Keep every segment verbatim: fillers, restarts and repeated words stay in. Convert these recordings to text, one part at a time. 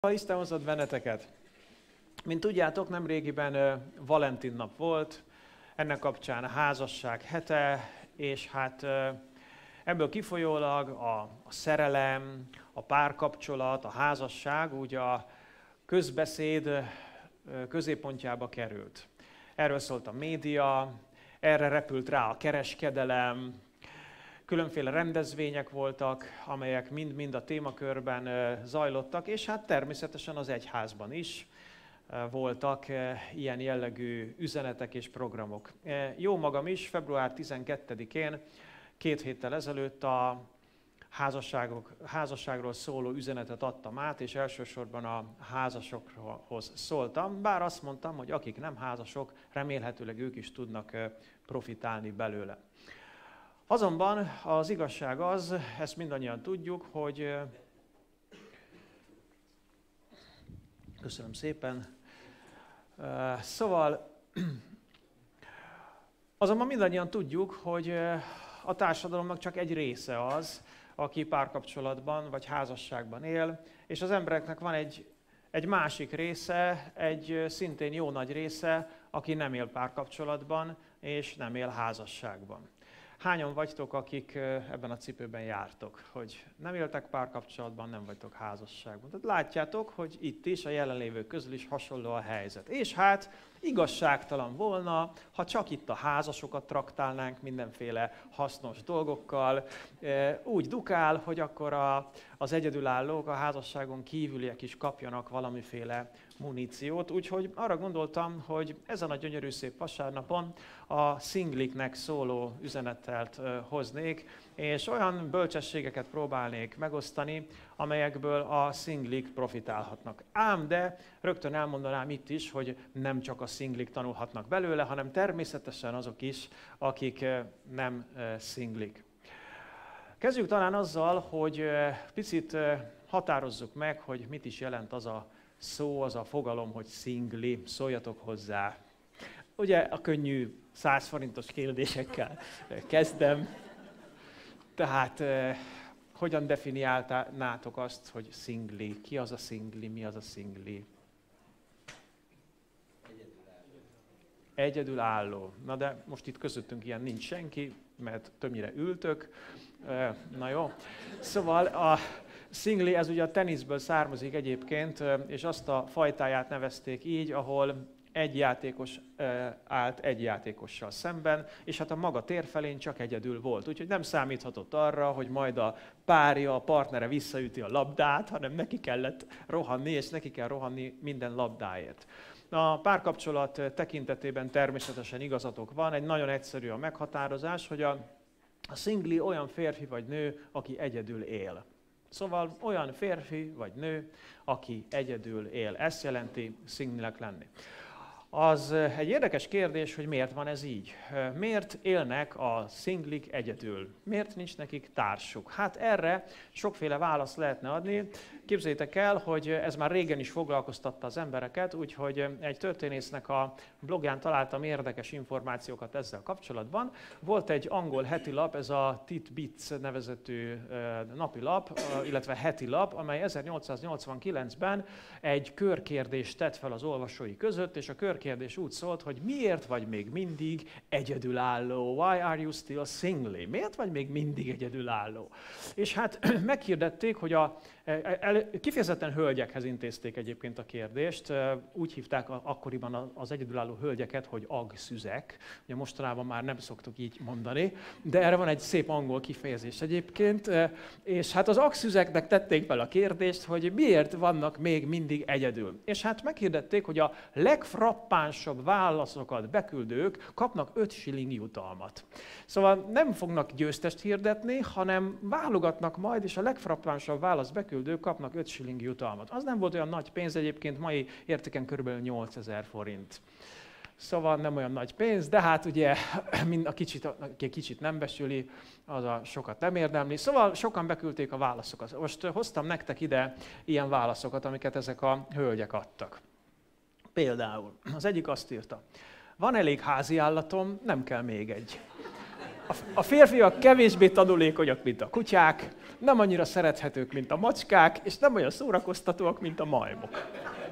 Ha Isten hozott benneteket. Mint tudjátok, nemrégiben Valentin nap volt, ennek kapcsán a házasság hete, és hát ebből kifolyólag a, a szerelem, a párkapcsolat, a házasság úgy a közbeszéd középpontjába került. Erről szólt a média, erre repült rá a kereskedelem, különféle rendezvények voltak, amelyek mind-mind a témakörben zajlottak, és hát természetesen az egyházban is voltak ilyen jellegű üzenetek és programok. Jó magam is, február tizenkettedikén, két héttel ezelőtt a házasságok, házasságról szóló üzenetet adtam át, és elsősorban a házasokhoz szóltam, bár azt mondtam, hogy akik nem házasok, remélhetőleg ők is tudnak profitálni belőle. Azonban az igazság az, ezt mindannyian tudjuk, hogy... Köszönöm szépen. Szóval, azonban mindannyian tudjuk, hogy a társadalomnak csak egy része az, aki párkapcsolatban vagy házasságban él, és az embereknek van egy, egy másik része, egy szintén jó nagy része, aki nem él párkapcsolatban és nem él házasságban. Hányan vagytok, akik ebben a cipőben jártok, hogy nem éltek párkapcsolatban, nem vagytok házasságban. Tehát látjátok, hogy itt is, a jelenlévők közül is hasonló a helyzet. És hát igazságtalan volna, ha csak itt a házasokat traktálnánk mindenféle hasznos dolgokkal. Úgy dukál, hogy akkor a, az egyedülállók, a házasságon kívüliek is kapjanak valamiféle muníciót. Úgyhogy arra gondoltam, hogy ezen a gyönyörű szép vasárnapon a szingliknek szóló üzenetet hoznék, és olyan bölcsességeket próbálnék megosztani, amelyekből a szinglik profitálhatnak. Ám de rögtön elmondanám itt is, hogy nem csak a szinglik tanulhatnak belőle, hanem természetesen azok is, akik nem szinglik. Kezdjük talán azzal, hogy picit határozzuk meg, hogy mit is jelent az a szó, az a fogalom, hogy szingli. Szóljatok hozzá. Ugye a könnyű száz forintos kérdésekkel kezdem. Tehát eh, hogyan definiálnátok azt, hogy szingli? Ki az a szingli? Mi az a szingli? Egyedülálló. Egyedülálló. Na de most itt közöttünk ilyen nincs senki, mert többnyire ültök. Eh, na jó. Szóval a szingli, ez ugye a teniszből származik egyébként, és azt a fajtáját nevezték így, ahol egy játékos állt egy játékossal szemben, és hát a maga térfelén csak egyedül volt. Úgyhogy nem számíthatott arra, hogy majd a párja, a partnere visszaüti a labdát, hanem neki kellett rohanni, és neki kell rohanni minden labdáért. A párkapcsolat tekintetében természetesen igazatok van, egy nagyon egyszerű a meghatározás, hogy a, a szingli olyan férfi vagy nő, aki egyedül él. Szóval olyan férfi vagy nő, aki egyedül él. Ezt jelenti szinglinek lenni. Az egy érdekes kérdés, hogy miért van ez így. Miért élnek a szinglik egyedül? Miért nincs nekik társuk? Hát erre sokféle választ lehetne adni. Képzeljétek el, hogy ez már régen is foglalkoztatta az embereket, úgyhogy egy történésznek a blogján találtam érdekes információkat ezzel kapcsolatban. Volt egy angol heti lap, ez a Titbits nevezetű napilap, illetve heti lap, amely ezernyolcszáznyolcvankilencben egy körkérdést tett fel az olvasói között, és a körkérdés úgy szólt, hogy miért vagy még mindig egyedülálló? Why are you still single? Miért vagy még mindig egyedülálló? És hát meghirdették, hogy a kifejezetten hölgyekhez intézték egyébként a kérdést. Úgy hívták akkoriban az egyedülálló hölgyeket, hogy agszüzek. Ugye mostanában már nem szoktuk így mondani, de erre van egy szép angol kifejezés egyébként. És hát az agszüzeknek tették fel a kérdést, hogy miért vannak még mindig egyedül. És hát meghirdették, hogy a legfrappánsabb válaszokat beküldők kapnak öt shilling jutalmat. Szóval nem fognak győztest hirdetni, hanem válogatnak majd, és a legfrappánsabb válasz beküldők kapnak öt shilling jutalmat. Az nem volt olyan nagy pénz, egyébként mai értéken körülbelül nyolcezer forint. Szóval nem olyan nagy pénz, de hát ugye mind a kicsit, aki kicsit nem besüli, az a sokat nem érdemli. Szóval sokan beküldték a válaszokat. Most hoztam nektek ide ilyen válaszokat, amiket ezek a hölgyek adtak. Például az egyik azt írta: van elég házi állatom, nem kell még egy. A férfiak kevésbé tanulékonyak, mint a kutyák, nem annyira szerethetők, mint a macskák, és nem olyan szórakoztatóak, mint a majmok.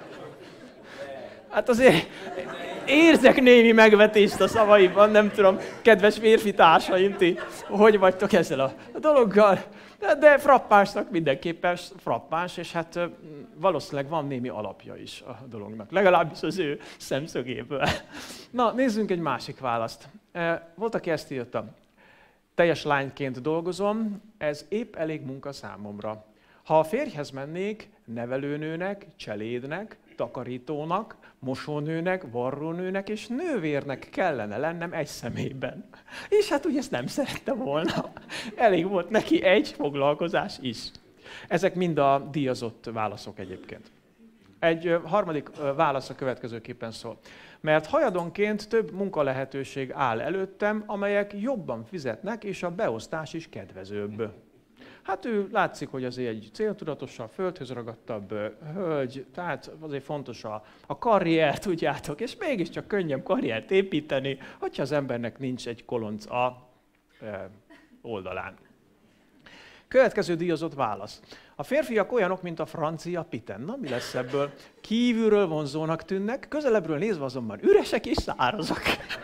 Hát azért érzek némi megvetést a szavaiban, nem tudom, kedves férfi társaim, ti hogy vagytok ezzel a dologgal, de, de frappánsnak mindenképpen frappáns, és hát valószínűleg van némi alapja is a dolognak, legalábbis az ő szemszögéből. Na, nézzünk egy másik választ. Volt, aki ezt írta. Teljes lányként dolgozom, ez épp elég munka számomra. Ha a férjhez mennék, nevelőnőnek, cselédnek, takarítónak, mosónőnek, varrónőnek és nővérnek kellene lennem egy személyben. És hát ugye ezt nem szerette volna. Elég volt neki egy foglalkozás is. Ezek mind a díjazott válaszok egyébként. Egy harmadik válasz a következőképpen szól. Mert hajadonként több munkalehetőség áll előttem, amelyek jobban fizetnek, és a beosztás is kedvezőbb. Hát ő látszik, hogy azért egy céltudatosabb, földhöz ragadtabb hölgy, tehát azért fontos a, a karrier, tudjátok, és mégiscsak könnyebb karriert építeni, hogyha az embernek nincs egy kolonc a e, oldalán. Következő díjazott válasz. A férfiak olyanok, mint a francia piten. Na, mi lesz ebből? Kívülről vonzónak tűnnek, közelebbről nézve azonban üresek és szárazak.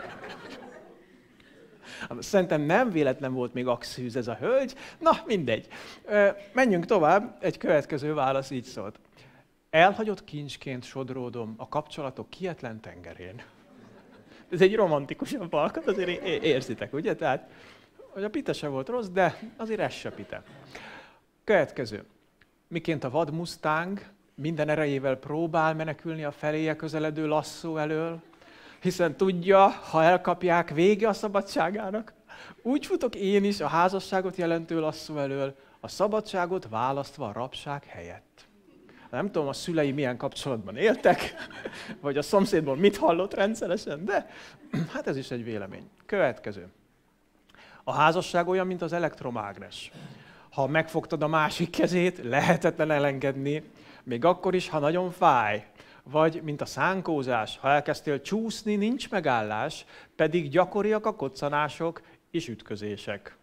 Szerintem nem véletlen volt még axűz ez a hölgy. Na, mindegy. Menjünk tovább. Egy következő válasz így szólt. Elhagyott kincsként sodródom a kapcsolatok kietlen tengerén. Ez egy romantikusabb alkat, azért érzitek, ugye? Tehát, hogy a pite se volt rossz, de azért ez se pite. Következő. Miként a vad mustang minden erejével próbál menekülni a feléje közeledő lasszó elől, hiszen tudja, ha elkapják, vége a szabadságának. Úgy futok én is a házasságot jelentő lasszó elől, a szabadságot választva a rabság helyett. Nem tudom, a szülei milyen kapcsolatban éltek, vagy a szomszédból mit hallott rendszeresen, de hát ez is egy vélemény. Következő. A házasság olyan, mint az elektromágnes. Ha megfogtad a másik kezét, lehetetlen elengedni, még akkor is, ha nagyon fáj. Vagy, mint a szánkózás, ha elkezdtél csúszni, nincs megállás, pedig gyakoriak a koccanások és ütközések.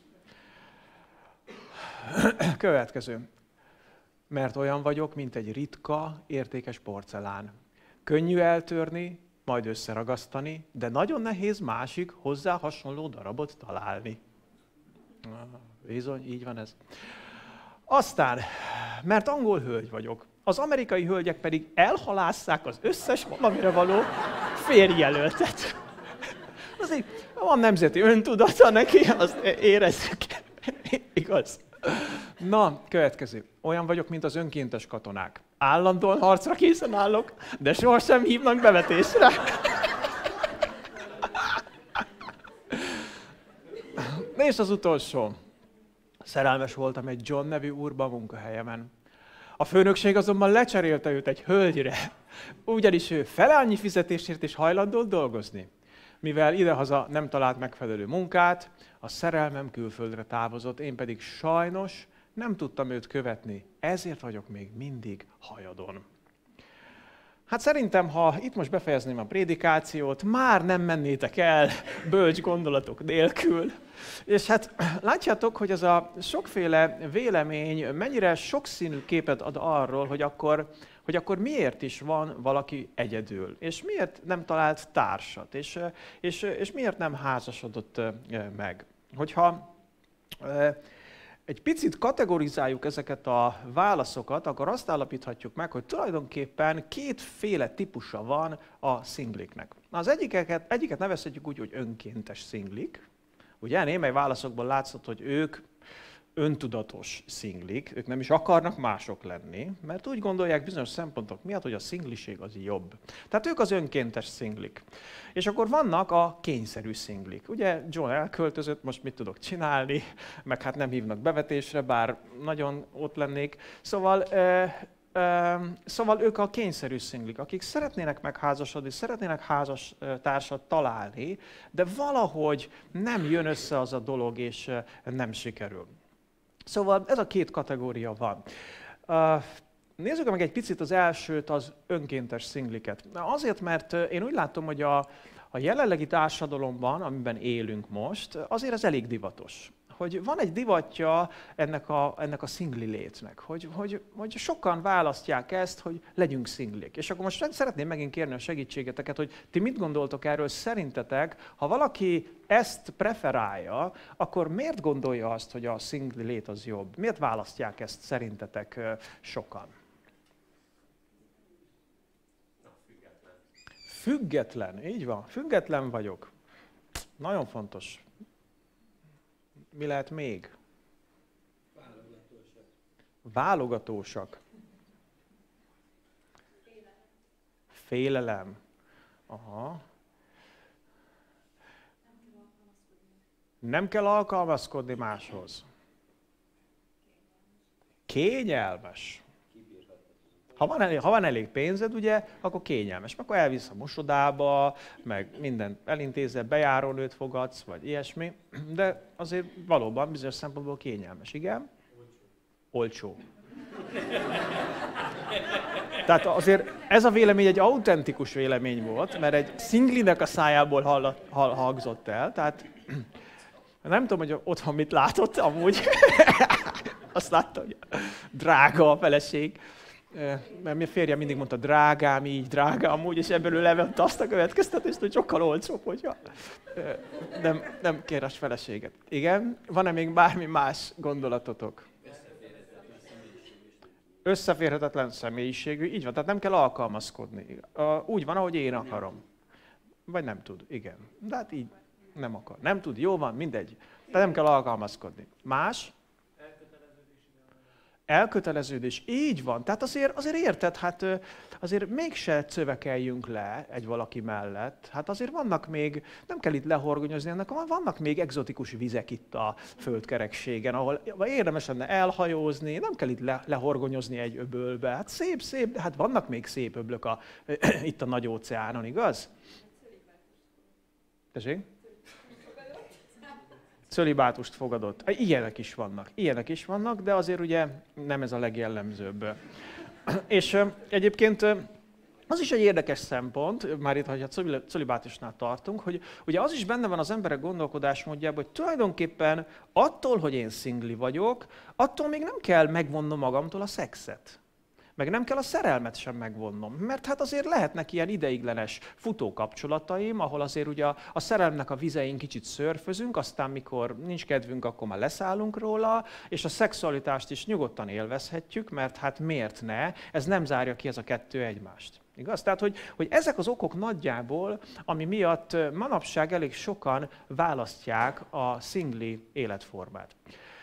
Következő. Mert olyan vagyok, mint egy ritka, értékes porcelán. Könnyű eltörni, majd összeragasztani, de nagyon nehéz másik, hozzá hasonló darabot találni. Bizony, így van ez. Aztán, mert angol hölgy vagyok, az amerikai hölgyek pedig elhalásszák az összes valamire való férjjelöltet. Azért van nemzeti öntudata neki, azt érezzük. Igaz. Na, következő. Olyan vagyok, mint az önkéntes katonák. Állandóan harcra készen állok, de sohasem hívnak bevetésre. És az utolsó. Szerelmes voltam egy John nevű úrba a munkahelyemen. A főnökség azonban lecserélte őt egy hölgyre, ugyanis ő fele annyi fizetésért is hajlandó dolgozni. Mivel idehaza nem talált megfelelő munkát, a szerelmem külföldre távozott, én pedig sajnos nem tudtam őt követni, ezért vagyok még mindig hajadon. Hát szerintem, ha itt most befejezném a prédikációt, már nem mennétek el bölcs gondolatok nélkül. És hát látjátok, hogy ez a sokféle vélemény mennyire sokszínű képet ad arról, hogy akkor, hogy akkor miért is van valaki egyedül, és miért nem talált társat, és, és, és miért nem házasodott meg. Hogyha egy picit kategorizáljuk ezeket a válaszokat, akkor azt állapíthatjuk meg, hogy tulajdonképpen kétféle típusa van a szingliknek. Az egyiket, egyiket nevezhetjük úgy, hogy önkéntes szinglik. Ugye némely válaszokból látszott, hogy ők öntudatos szinglik, ők nem is akarnak mások lenni, mert úgy gondolják bizonyos szempontok miatt, hogy a szingliség az jobb. Tehát ők az önkéntes szinglik. És akkor vannak a kényszerű szinglik. Ugye John elköltözött, most mit tudok csinálni, meg hát nem hívnak bevetésre, bár nagyon ott lennék. Szóval, e, e, szóval ők a kényszerű szinglik, akik szeretnének megházasodni, szeretnének házas társat találni, de valahogy nem jön össze az a dolog, és nem sikerül. Szóval ez a két kategória van. Uh, nézzük meg egy picit az elsőt, az önkéntes szingliket. Azért, mert én úgy látom, hogy a, A jelenlegi társadalomban, amiben élünk most, azért ez elég divatos. Hogy van egy divatja ennek a, ennek a szingli létnek, hogy, hogy, hogy sokan választják ezt, hogy legyünk szinglik. És akkor most szeretném megint kérni a segítségeteket, hogy ti mit gondoltok erről, szerintetek, ha valaki ezt preferálja, akkor miért gondolja azt, hogy a szingli lét az jobb? Miért választják ezt szerintetek sokan? Független. Független, így van. Független vagyok. Nagyon fontos. Mi lehet még? Válogatósak. Válogatósak. Félelem. Félelem. Aha. Nem kell alkalmazkodni máshoz. Kényelmes. Ha van, elég, ha van elég pénzed, ugye, akkor kényelmes. Akkor elvisz a mosodába, meg mindent elintézel, bejárónőt fogadsz, vagy ilyesmi. De azért valóban bizonyos szempontból kényelmes, igen? Olcsó. Olcsó. Tehát azért ez a vélemény egy autentikus vélemény volt, mert egy szinglinek a szájából hall, hall, hangzott el. Tehát nem tudom, hogy otthon mit látott amúgy. Azt látta, hogy drága a feleség. Mert mi férjem mindig mondta, drágám így, drágám úgy, és ebből ő levette azt a következtetést, hogy sokkal olcsóbb, hogyha nem, nem kér a feleséget. Igen? Van-e még bármi más gondolatotok? Összeférhetetlen személyiségű, így van, tehát nem kell alkalmazkodni. Úgy van, ahogy én akarom. Vagy nem tud, igen. De hát így nem akar. Nem tud, jó van, mindegy. Tehát nem kell alkalmazkodni. Más? Elköteleződés, így van. Tehát azért, azért érted, hát azért mégse cövekeljünk le egy valaki mellett. Hát azért vannak még, nem kell itt lehorgonyozni, ennek vannak még egzotikus vizek itt a földkerekségen, ahol érdemes lenne elhajózni, nem kell itt le, lehorgonyozni egy öbölbe. Hát szép, szép, de hát vannak még szép öblök a, itt a nagy óceánon, igaz? Tessék? Cölibátust fogadott. Ilyenek is vannak, ilyenek is vannak, de azért ugye nem ez a legjellemzőbb. És egyébként az is egy érdekes szempont, már itt, ha a cölibátusnál tartunk, hogy ugye az is benne van az emberek gondolkodásmódjában, hogy tulajdonképpen attól, hogy én szingli vagyok, attól még nem kell megvonnom magamtól a szexet. Meg nem kell a szerelmet sem megvonnom, mert hát azért lehetnek ilyen ideiglenes futókapcsolataim, ahol azért ugye a, a szerelemnek a vizein kicsit szörfözünk, aztán mikor nincs kedvünk, akkor már leszállunk róla, és a szexualitást is nyugodtan élvezhetjük, mert hát miért ne? Ez nem zárja ki ez a kettő egymást. Igaz? Tehát, hogy, hogy ezek az okok nagyjából, ami miatt manapság elég sokan választják a szingli életformát.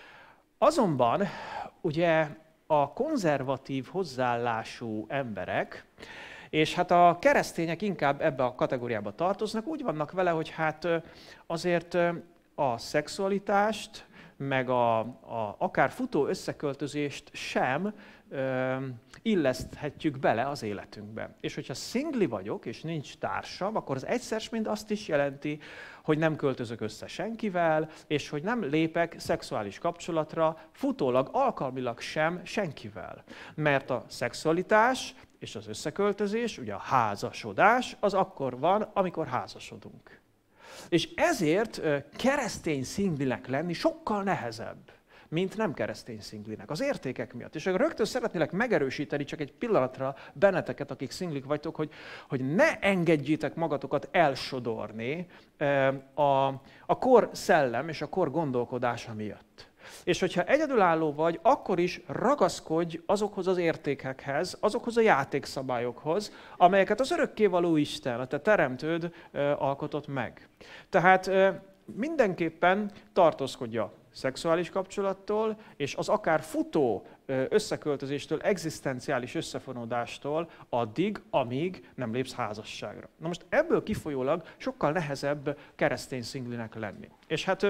Azonban, ugye, a konzervatív hozzáállású emberek, és hát a keresztények inkább ebbe a kategóriába tartoznak, úgy vannak vele, hogy hát azért a szexualitást, meg a, a akár futó összeköltözést sem ö, illeszthetjük bele az életünkbe. És hogyha szingli vagyok, és nincs társam, akkor az egyszer mind azt is jelenti, hogy nem költözök össze senkivel, és hogy nem lépek szexuális kapcsolatra, futólag, alkalmilag sem senkivel. Mert a szexualitás és az összeköltözés, ugye a házasodás, az akkor van, amikor házasodunk. És ezért keresztény szinglinek lenni sokkal nehezebb, mint nem keresztény szinglinek, az értékek miatt. És rögtön szeretnélek megerősíteni csak egy pillanatra benneteket, akik szinglik vagytok, hogy, hogy ne engedjétek magatokat elsodorni a, a kor szellem és a kor gondolkodása miatt. És hogyha egyedülálló vagy, akkor is ragaszkodj azokhoz az értékekhez, azokhoz a játékszabályokhoz, amelyeket az örökkévaló Isten, a te teremtőd alkotott meg. Tehát mindenképpen tartózkodj a szexuális kapcsolattól, és az akár futó összeköltözéstől, egzisztenciális összefonódástól addig, amíg nem lépsz házasságra. Na most ebből kifolyólag sokkal nehezebb keresztény szinglinek lenni. És hát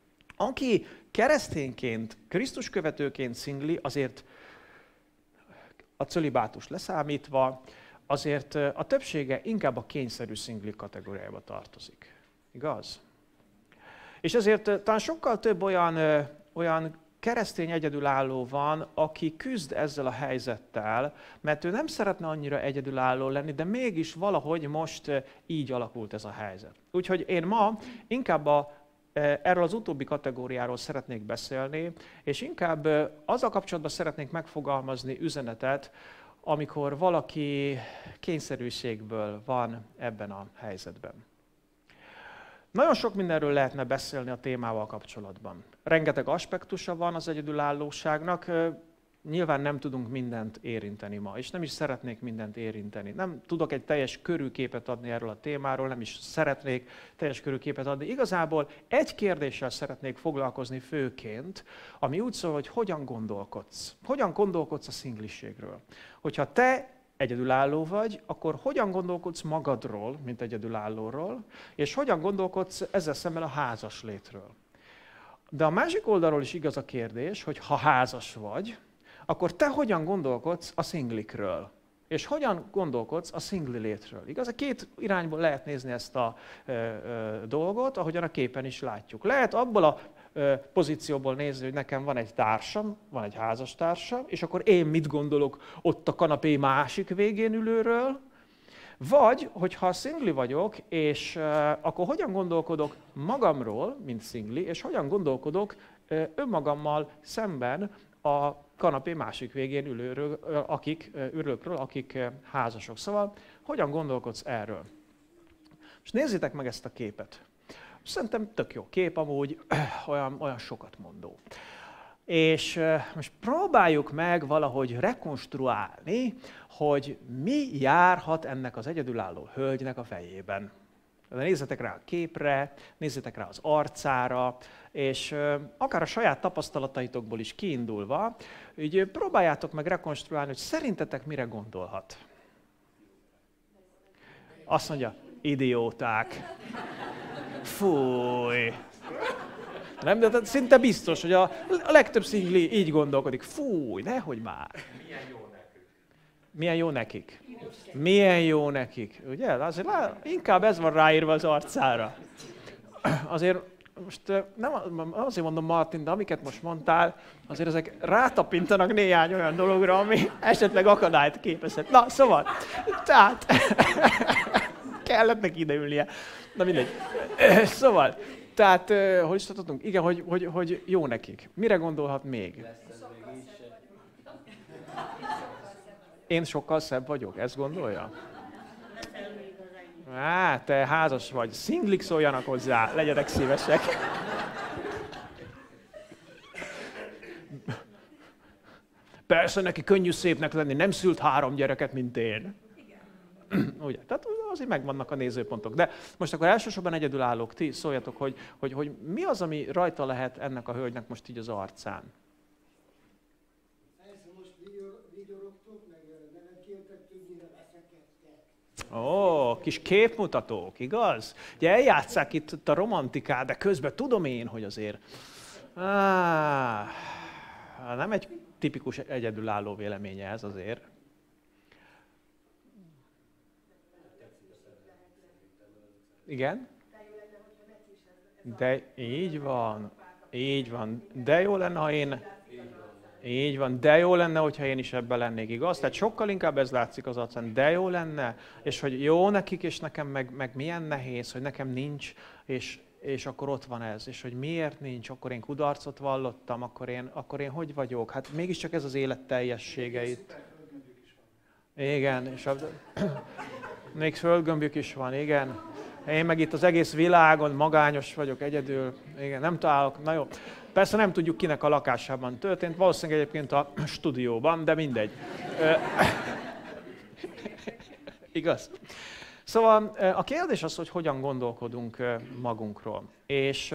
aki keresztényként, Krisztus követőként szingli, azért a cölibátust leszámítva, azért a többsége inkább a kényszerű szingli kategóriába tartozik. Igaz? És ezért talán sokkal több olyan, olyan keresztény egyedülálló van, aki küzd ezzel a helyzettel, mert ő nem szeretne annyira egyedülálló lenni, de mégis valahogy most így alakult ez a helyzet. Úgyhogy én ma inkább a, erről az utóbbi kategóriáról szeretnék beszélni, és inkább azzal kapcsolatban szeretnék megfogalmazni üzenetet, amikor valaki kényszerűségből van ebben a helyzetben. Nagyon sok mindenről lehetne beszélni a témával kapcsolatban. Rengeteg aspektusa van az egyedülállóságnak, nyilván nem tudunk mindent érinteni ma, és nem is szeretnék mindent érinteni. Nem tudok egy teljes körű képet adni erről a témáról, nem is szeretnék teljes körű képet adni. Igazából egy kérdéssel szeretnék foglalkozni főként, ami úgy szól, hogy hogyan gondolkodsz. Hogyan gondolkodsz a szingliségről. Hogyha te egyedülálló vagy, akkor hogyan gondolkodsz magadról, mint egyedülállóról, és hogyan gondolkodsz ezzel szemben a házas létről. De a másik oldalról is igaz a kérdés, hogy ha házas vagy, akkor te hogyan gondolkodsz a szinglikről, és hogyan gondolkodsz a szingli létről. Igaz, a két irányból lehet nézni ezt a ö, ö, dolgot, ahogyan a képen is látjuk. Lehet abból a ö, pozícióból nézni, hogy nekem van egy társam, van egy házastársam, és akkor én mit gondolok ott a kanapé másik végén ülőről, vagy, hogyha szingli vagyok, és uh, akkor hogyan gondolkodok magamról, mint szingli, és hogyan gondolkodok uh, önmagammal szemben a kanapé másik végén ülőről, uh, akik, uh, ülőkről, akik uh, házasok. Szóval, hogyan gondolkodsz erről? És nézzétek meg ezt a képet. Szerintem tök jó kép amúgy, olyan, olyan sokat mondó. És uh, most próbáljuk meg valahogy rekonstruálni, hogy mi járhat ennek az egyedülálló hölgynek a fejében. De nézzetek rá a képre, nézzetek rá az arcára, és uh, akár a saját tapasztalataitokból is kiindulva, így uh, próbáljátok meg rekonstruálni, hogy szerintetek mire gondolhat. Azt mondja, idióták. Fúj. Nem, de szinte biztos, hogy a, a legtöbb szingli így gondolkodik. Fúj, nehogy már. Milyen jó nekik. Milyen jó nekik. Milyen jó nekik. Ugye? Azért inkább ez van ráírva az arcára. Azért most nem azért mondom, Martin, de amiket most mondtál, azért ezek rátapintanak néhány olyan dologra, ami esetleg akadályt képezhet. Na, szóval, tehát kellett neki ideülnie. Na mindegy. Szóval, tehát, uh, hol is tartottunk? Igen, hogy, hogy, hogy jó nekik. Mire gondolhat még? Én sokkal szebb vagyok, ezt gondolja? Á, te házas vagy. Szinglik, szóljanak hozzá, legyetek szívesek. Persze neki könnyű szépnek lenni, nem szült három gyereket, mint én. Ugye? Tehát azért megvannak a nézőpontok. De most akkor elsősorban egyedülállók, ti szóljatok, hogy, hogy, hogy mi az, ami rajta lehet ennek a hölgynek most így az arcán? Ó, kis képmutatók, igaz? Ugye eljátsszák itt a romantikát, de közben tudom én, hogy azért á, nem egy tipikus egyedülálló véleménye ez azért. Igen? De így van, így van. De jó lenne, ha én... Így van, de jó lenne, hogyha én is ebben lennék, igaz? Tehát sokkal inkább ez látszik az arcán, de jó lenne, és hogy jó nekik, és nekem meg, meg milyen nehéz, hogy nekem nincs, és, és akkor ott van ez, és hogy miért nincs, akkor én kudarcot vallottam, akkor én, akkor én hogy vagyok? Hát mégiscsak ez az élet teljessége itt. Igen, és a... még földgömbjük is van, igen. Én meg itt az egész világon magányos vagyok egyedül, igen, nem találok, na jó. Persze nem tudjuk, kinek a lakásában történt, valószínűleg egyébként a stúdióban, de mindegy. Igaz? Szóval a kérdés az, hogy hogyan gondolkodunk magunkról. És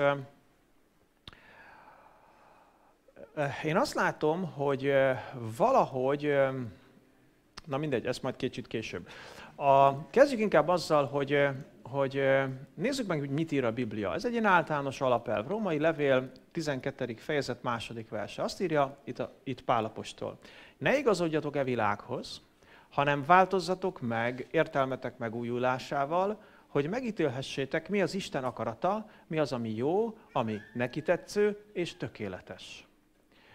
én azt látom, hogy valahogy, na mindegy, ezt majd kicsit később. A, kezdjük inkább azzal, hogy, hogy nézzük meg, hogy mit ír a Biblia. Ez egy ilyen általános alapelv. Római levél tizenkettedik fejezet második verse. Azt írja itt, a, itt Pál apostol. Ne igazodjatok e világhoz, hanem változzatok meg értelmetek megújulásával, hogy megítélhessétek, mi az Isten akarata, mi az, ami jó, ami neki tetsző és tökéletes.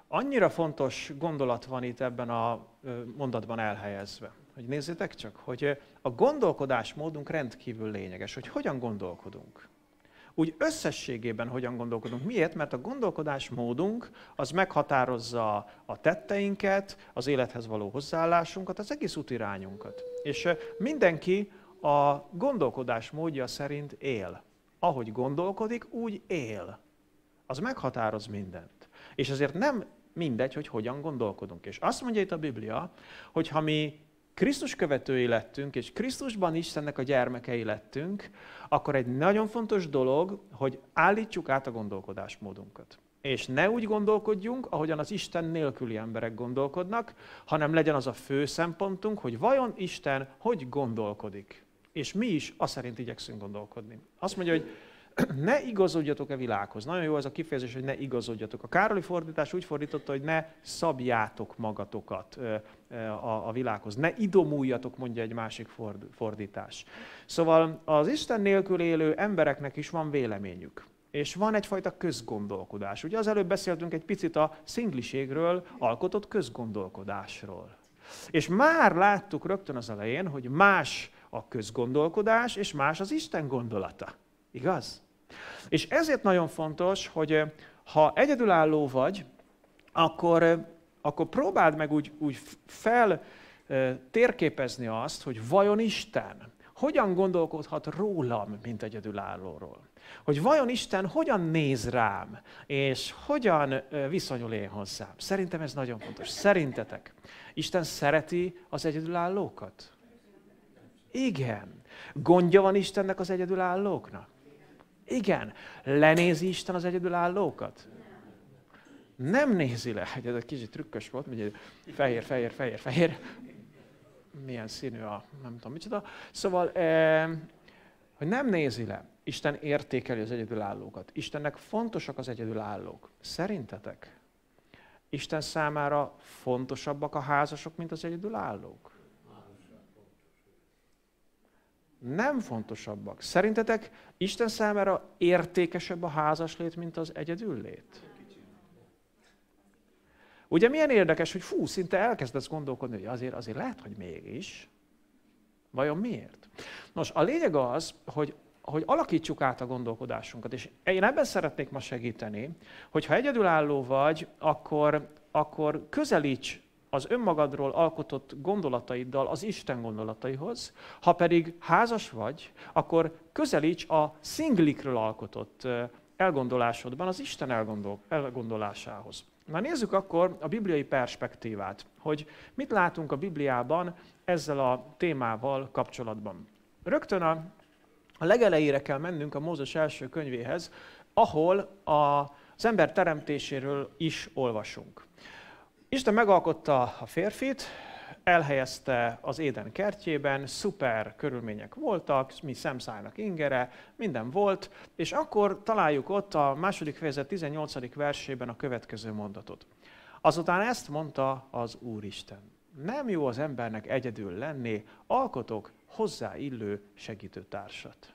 Annyira fontos gondolat van itt ebben a mondatban elhelyezve, hogy nézzétek csak, hogy a gondolkodásmódunk rendkívül lényeges, hogy hogyan gondolkodunk. Úgy összességében hogyan gondolkodunk. Miért? Mert a gondolkodásmódunk az meghatározza a tetteinket, az élethez való hozzáállásunkat, az egész útirányunkat. És mindenki a gondolkodásmódja szerint él. Ahogy gondolkodik, úgy él. Az meghatároz mindent. És azért nem mindegy, hogy hogyan gondolkodunk. És azt mondja itt a Biblia, hogy ha mi Krisztus követői lettünk, és Krisztusban Istennek a gyermekei lettünk, akkor egy nagyon fontos dolog, hogy állítsuk át a gondolkodásmódunkat. És ne úgy gondolkodjunk, ahogyan az Isten nélküli emberek gondolkodnak, hanem legyen az a fő szempontunk, hogy vajon Isten hogy gondolkodik. És mi is azt szerint igyekszünk gondolkodni. Azt mondja, hogy ne igazodjatok a világhoz. Nagyon jó ez a kifejezés, hogy ne igazodjatok. A Károli fordítás úgy fordította, hogy ne szabjátok magatokat a világhoz. Ne idomuljatok, mondja egy másik fordítás. Szóval az Isten nélkül élő embereknek is van véleményük. És van egyfajta közgondolkodás. Ugye az előbb beszéltünk egy picit a szingliségről, alkotott közgondolkodásról. És már láttuk rögtön az elején, hogy más a közgondolkodás, és más az Isten gondolata. Igaz? És ezért nagyon fontos, hogy ha egyedülálló vagy, akkor, akkor próbáld meg úgy, úgy fel térképezni azt, hogy vajon Isten hogyan gondolkodhat rólam, mint egyedülállóról. Hogy vajon Isten hogyan néz rám, és hogyan viszonyul én hozzám. Szerintem ez nagyon fontos. Szerintetek Isten szereti az egyedülállókat? Igen. Gondja van Istennek az egyedülállóknak? Igen. Lenézi Isten az egyedülállókat? Nem nézi le. Ez egy kicsit trükkös volt, hogy fehér, fehér, fehér, fehér. Milyen színű a nem tudom micsoda. Szóval, eh, hogy nem nézi le. Isten értékeli az egyedülállókat. Istennek fontosak az egyedülállók. Szerintetek Isten számára fontosabbak a házasok, mint az egyedülállók? Nem fontosabbak. Szerintetek Isten számára értékesebb a házaslét, mint az egyedüllét? Ugye milyen érdekes, hogy fú, szinte elkezdesz gondolkodni, hogy azért, azért lehet, hogy mégis. Vajon miért? Nos, a lényeg az, hogy, hogy alakítsuk át a gondolkodásunkat, és én ebben szeretnék ma segíteni, hogy ha egyedülálló vagy, akkor, akkor közelíts az önmagadról alkotott gondolataiddal az Isten gondolataihoz, ha pedig házas vagy, akkor közelíts a szinglikről alkotott elgondolásodban az Isten elgondol, elgondolásához. Na nézzük akkor a bibliai perspektívát, hogy mit látunk a Bibliában ezzel a témával kapcsolatban. Rögtön a, a legelejére kell mennünk a Mózes első könyvéhez, ahol a, az ember teremtéséről is olvasunk. Isten megalkotta a férfit, elhelyezte az Éden kertjében, szuper körülmények voltak, mi szemszájnak ingere, minden volt, és akkor találjuk ott a második fejezet tizennyolcadik versében a következő mondatot. Azután ezt mondta az Úristen: nem jó az embernek egyedül lenni, alkotok hozzáillő segítőtársat.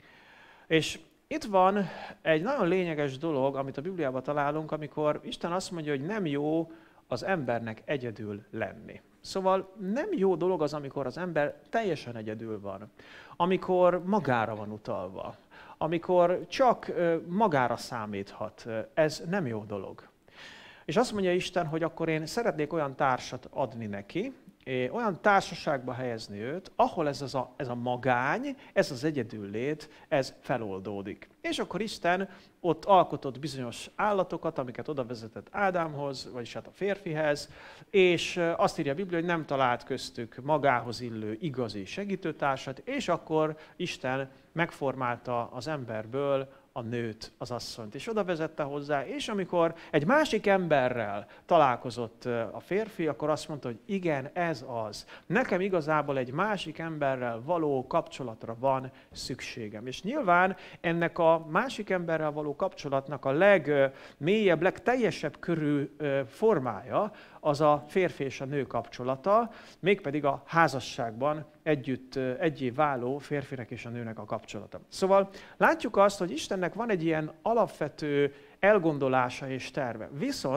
És itt van egy nagyon lényeges dolog, amit a Bibliában találunk, amikor Isten azt mondja, hogy nem jó az embernek egyedül lenni. Szóval nem jó dolog az, amikor az ember teljesen egyedül van, amikor magára van utalva, amikor csak magára számíthat. Ez nem jó dolog. És azt mondja Isten, hogy akkor én szeretnék olyan társat adni neki, olyan társaságba helyezni őt, ahol ez, az a, ez a magány, ez az egyedüllét, ez feloldódik. És akkor Isten ott alkotott bizonyos állatokat, amiket oda vezetett Ádámhoz, vagyis hát a férfihez, és azt írja a Biblia, hogy nem talált köztük magához illő igazi segítőtársat, és akkor Isten megformálta az emberből a nőt, az asszonyt, és oda vezette hozzá, és amikor egy másik emberrel találkozott a férfi, akkor azt mondta, hogy igen, ez az. Nekem igazából egy másik emberrel való kapcsolatra van szükségem. És nyilván ennek a másik emberrel való kapcsolatnak a legmélyebb, legteljesebb körű formája az a férfi és a nő kapcsolata, mégpedig a házasságban együtt egyé váló férfinek és a nőnek a kapcsolata. Szóval látjuk azt, hogy Istennek van egy ilyen alapvető elgondolása és terve. Viszont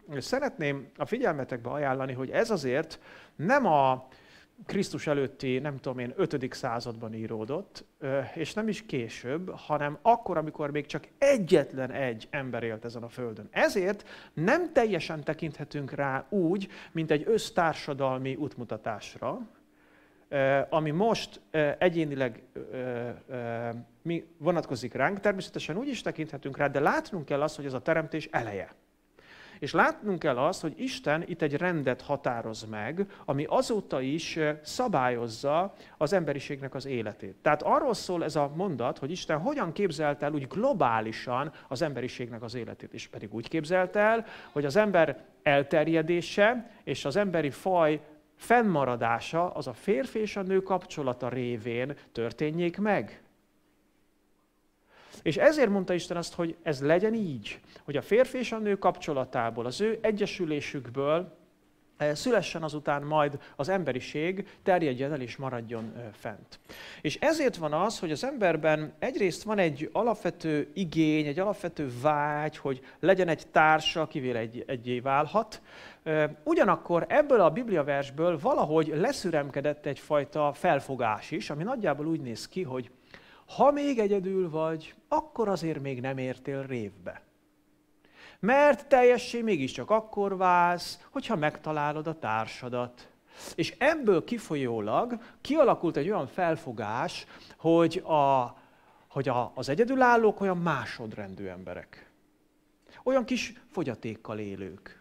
szeretném a figyelmetekbe ajánlani, hogy ez azért nem a Krisztus előtti, nem tudom én, ötödik században íródott, és nem is később, hanem akkor, amikor még csak egyetlen egy ember élt ezen a földön. Ezért nem teljesen tekinthetünk rá úgy, mint egy össztársadalmi útmutatásra, ami most egyénileg vonatkozik ránk. Természetesen úgy is tekinthetünk rá, de látnunk kell azt, hogy ez a teremtés eleje. És látnunk kell azt, hogy Isten itt egy rendet határoz meg, ami azóta is szabályozza az emberiségnek az életét. Tehát arról szól ez a mondat, hogy Isten hogyan képzelte el úgy globálisan az emberiségnek az életét. És pedig úgy képzelte el, hogy az ember elterjedése és az emberi faj fennmaradása az a férfi és a nő kapcsolata révén történjék meg. És ezért mondta Isten azt, hogy ez legyen így, hogy a férfi és a nő kapcsolatából, az ő egyesülésükből szülessen azután majd az emberiség, terjedjen el és maradjon fent. És ezért van az, hogy az emberben egyrészt van egy alapvető igény, egy alapvető vágy, hogy legyen egy társa, akivel egy, egyé válhat. Ugyanakkor ebből a bibliaversből valahogy leszüremkedett egyfajta felfogás is, ami nagyjából úgy néz ki, hogy ha még egyedül vagy, akkor azért még nem értél révbe. Mert teljessé mégiscsak akkor válsz, hogyha megtalálod a társadat. És ebből kifolyólag kialakult egy olyan felfogás, hogy, a, hogy a, az egyedülállók olyan másodrendű emberek. Olyan kis fogyatékkal élők.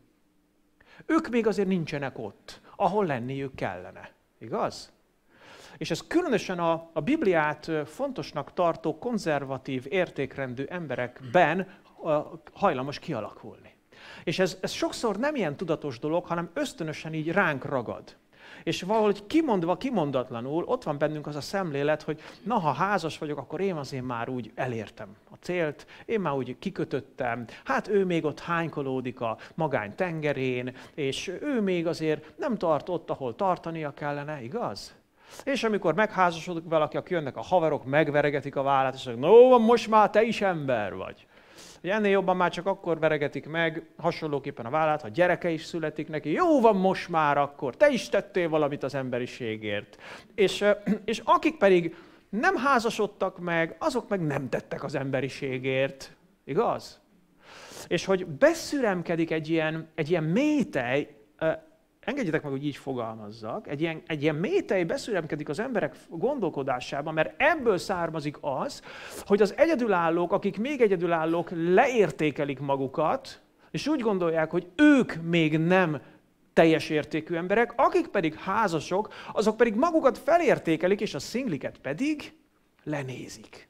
Ők még azért nincsenek ott, ahol lenniük kellene. Igaz? És ez különösen a, a Bibliát fontosnak tartó konzervatív értékrendű emberekben hajlamos kialakulni. És ez, ez sokszor nem ilyen tudatos dolog, hanem ösztönösen így ránk ragad. És valahogy kimondva, kimondatlanul ott van bennünk az a szemlélet, hogy na, ha házas vagyok, akkor én azért már úgy elértem a célt, én már úgy kikötöttem, hát ő még ott hánykolódik a magány tengerén, és ő még azért nem tart ott, ahol tartania kellene, igaz? És amikor megházasodik valaki, aki jönnek a haverok, megveregetik a vállát, és mondják, no, most már te is ember vagy. Ennél jobban már csak akkor veregetik meg, hasonlóképpen a vállát, ha gyereke is születik neki, jó van most már akkor, te is tettél valamit az emberiségért. És, és akik pedig nem házasodtak meg, azok meg nem tettek az emberiségért. Igaz? És hogy beszüremkedik egy ilyen, egy ilyen métej, engedjetek meg, hogy így fogalmazzak, egy ilyen, egy ilyen métej beszüremkedik az emberek gondolkodásában, mert ebből származik az, hogy az egyedülállók, akik még egyedülállók, leértékelik magukat, és úgy gondolják, hogy ők még nem teljes értékű emberek, akik pedig házasok, azok pedig magukat felértékelik, és a szingliket pedig lenézik.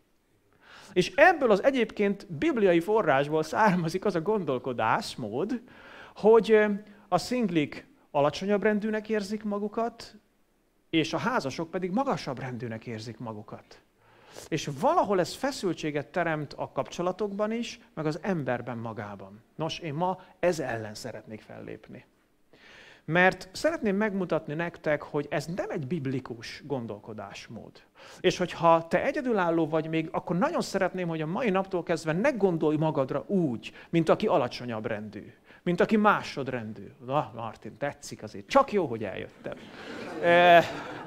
És ebből az egyébként bibliai forrásból származik az a gondolkodásmód, hogy a szinglik alacsonyabb rendűnek érzik magukat, és a házasok pedig magasabb rendűnek érzik magukat. És valahol ez feszültséget teremt a kapcsolatokban is, meg az emberben magában. Nos, én ma ez ellen szeretnék fellépni. Mert szeretném megmutatni nektek, hogy ez nem egy biblikus gondolkodásmód. És hogyha te egyedülálló vagy még, akkor nagyon szeretném, hogy a mai naptól kezdve ne gondolj magadra úgy, mint aki alacsonyabb rendű. Mint aki másodrendű. Na, Martin, tetszik azért. Csak jó, hogy eljöttem. E...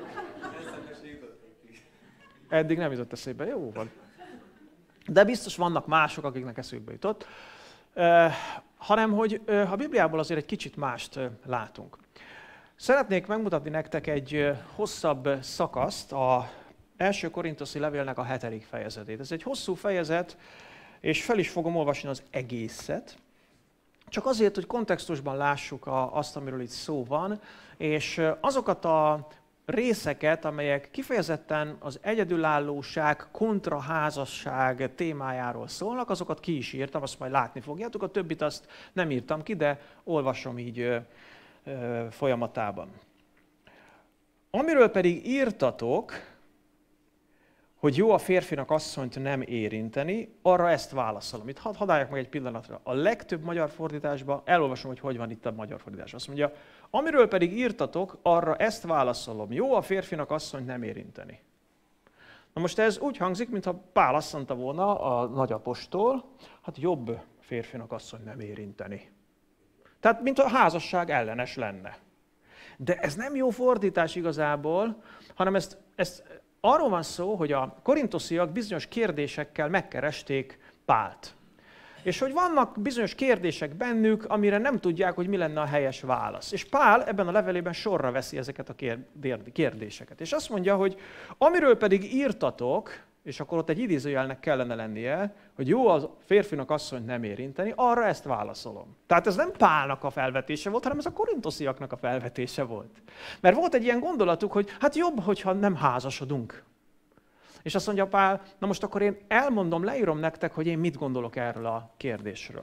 Eddig nem jutott eszébe. Jó van. De biztos vannak mások, akiknek eszükbe jutott. E... Hanem, hogy a Bibliából azért egy kicsit mást látunk. Szeretnék megmutatni nektek egy hosszabb szakaszt, az első Korinthoszi levélnek a hetedik fejezetét. Ez egy hosszú fejezet, és fel is fogom olvasni az egészet. Csak azért, hogy kontextusban lássuk a, azt, amiről itt szó van, és azokat a részeket, amelyek kifejezetten az egyedülállóság kontra házasság témájáról szólnak, azokat ki is írtam, azt majd látni fogjátok, a többit azt nem írtam ki, de olvasom így ö, ö, folyamatában. Amiről pedig írtatok, hogy jó a férfinak asszonyt nem érinteni, arra ezt válaszolom. Itt hadd halljak meg egy pillanatra. A legtöbb magyar fordításban, elolvasom, hogy hogy van itt a magyar fordítás. Azt mondja, amiről pedig írtatok, arra ezt válaszolom. Jó a férfinak asszonyt nem érinteni. Na most ez úgy hangzik, mintha Pál azt mondta volna, a nagyapostól, hát jobb férfinak asszonyt nem érinteni. Tehát, mint a házasság ellenes lenne. De ez nem jó fordítás igazából, hanem ezt, ezt arról van szó, hogy a korintosziak bizonyos kérdésekkel megkeresték Pált. És hogy vannak bizonyos kérdések bennük, amire nem tudják, hogy mi lenne a helyes válasz. És Pál ebben a levelében sorra veszi ezeket a kérdéseket. És azt mondja, hogy amiről pedig írtatok, és akkor ott egy idézőjelnek kellene lennie, hogy jó a férfinak asszonyt nem érinteni, arra ezt válaszolom. Tehát ez nem Pálnak a felvetése volt, hanem ez a korintosziaknak a felvetése volt. Mert volt egy ilyen gondolatuk, hogy hát jobb, hogyha nem házasodunk. És azt mondja Pál, na most akkor én elmondom, leírom nektek, hogy én mit gondolok erről a kérdésről.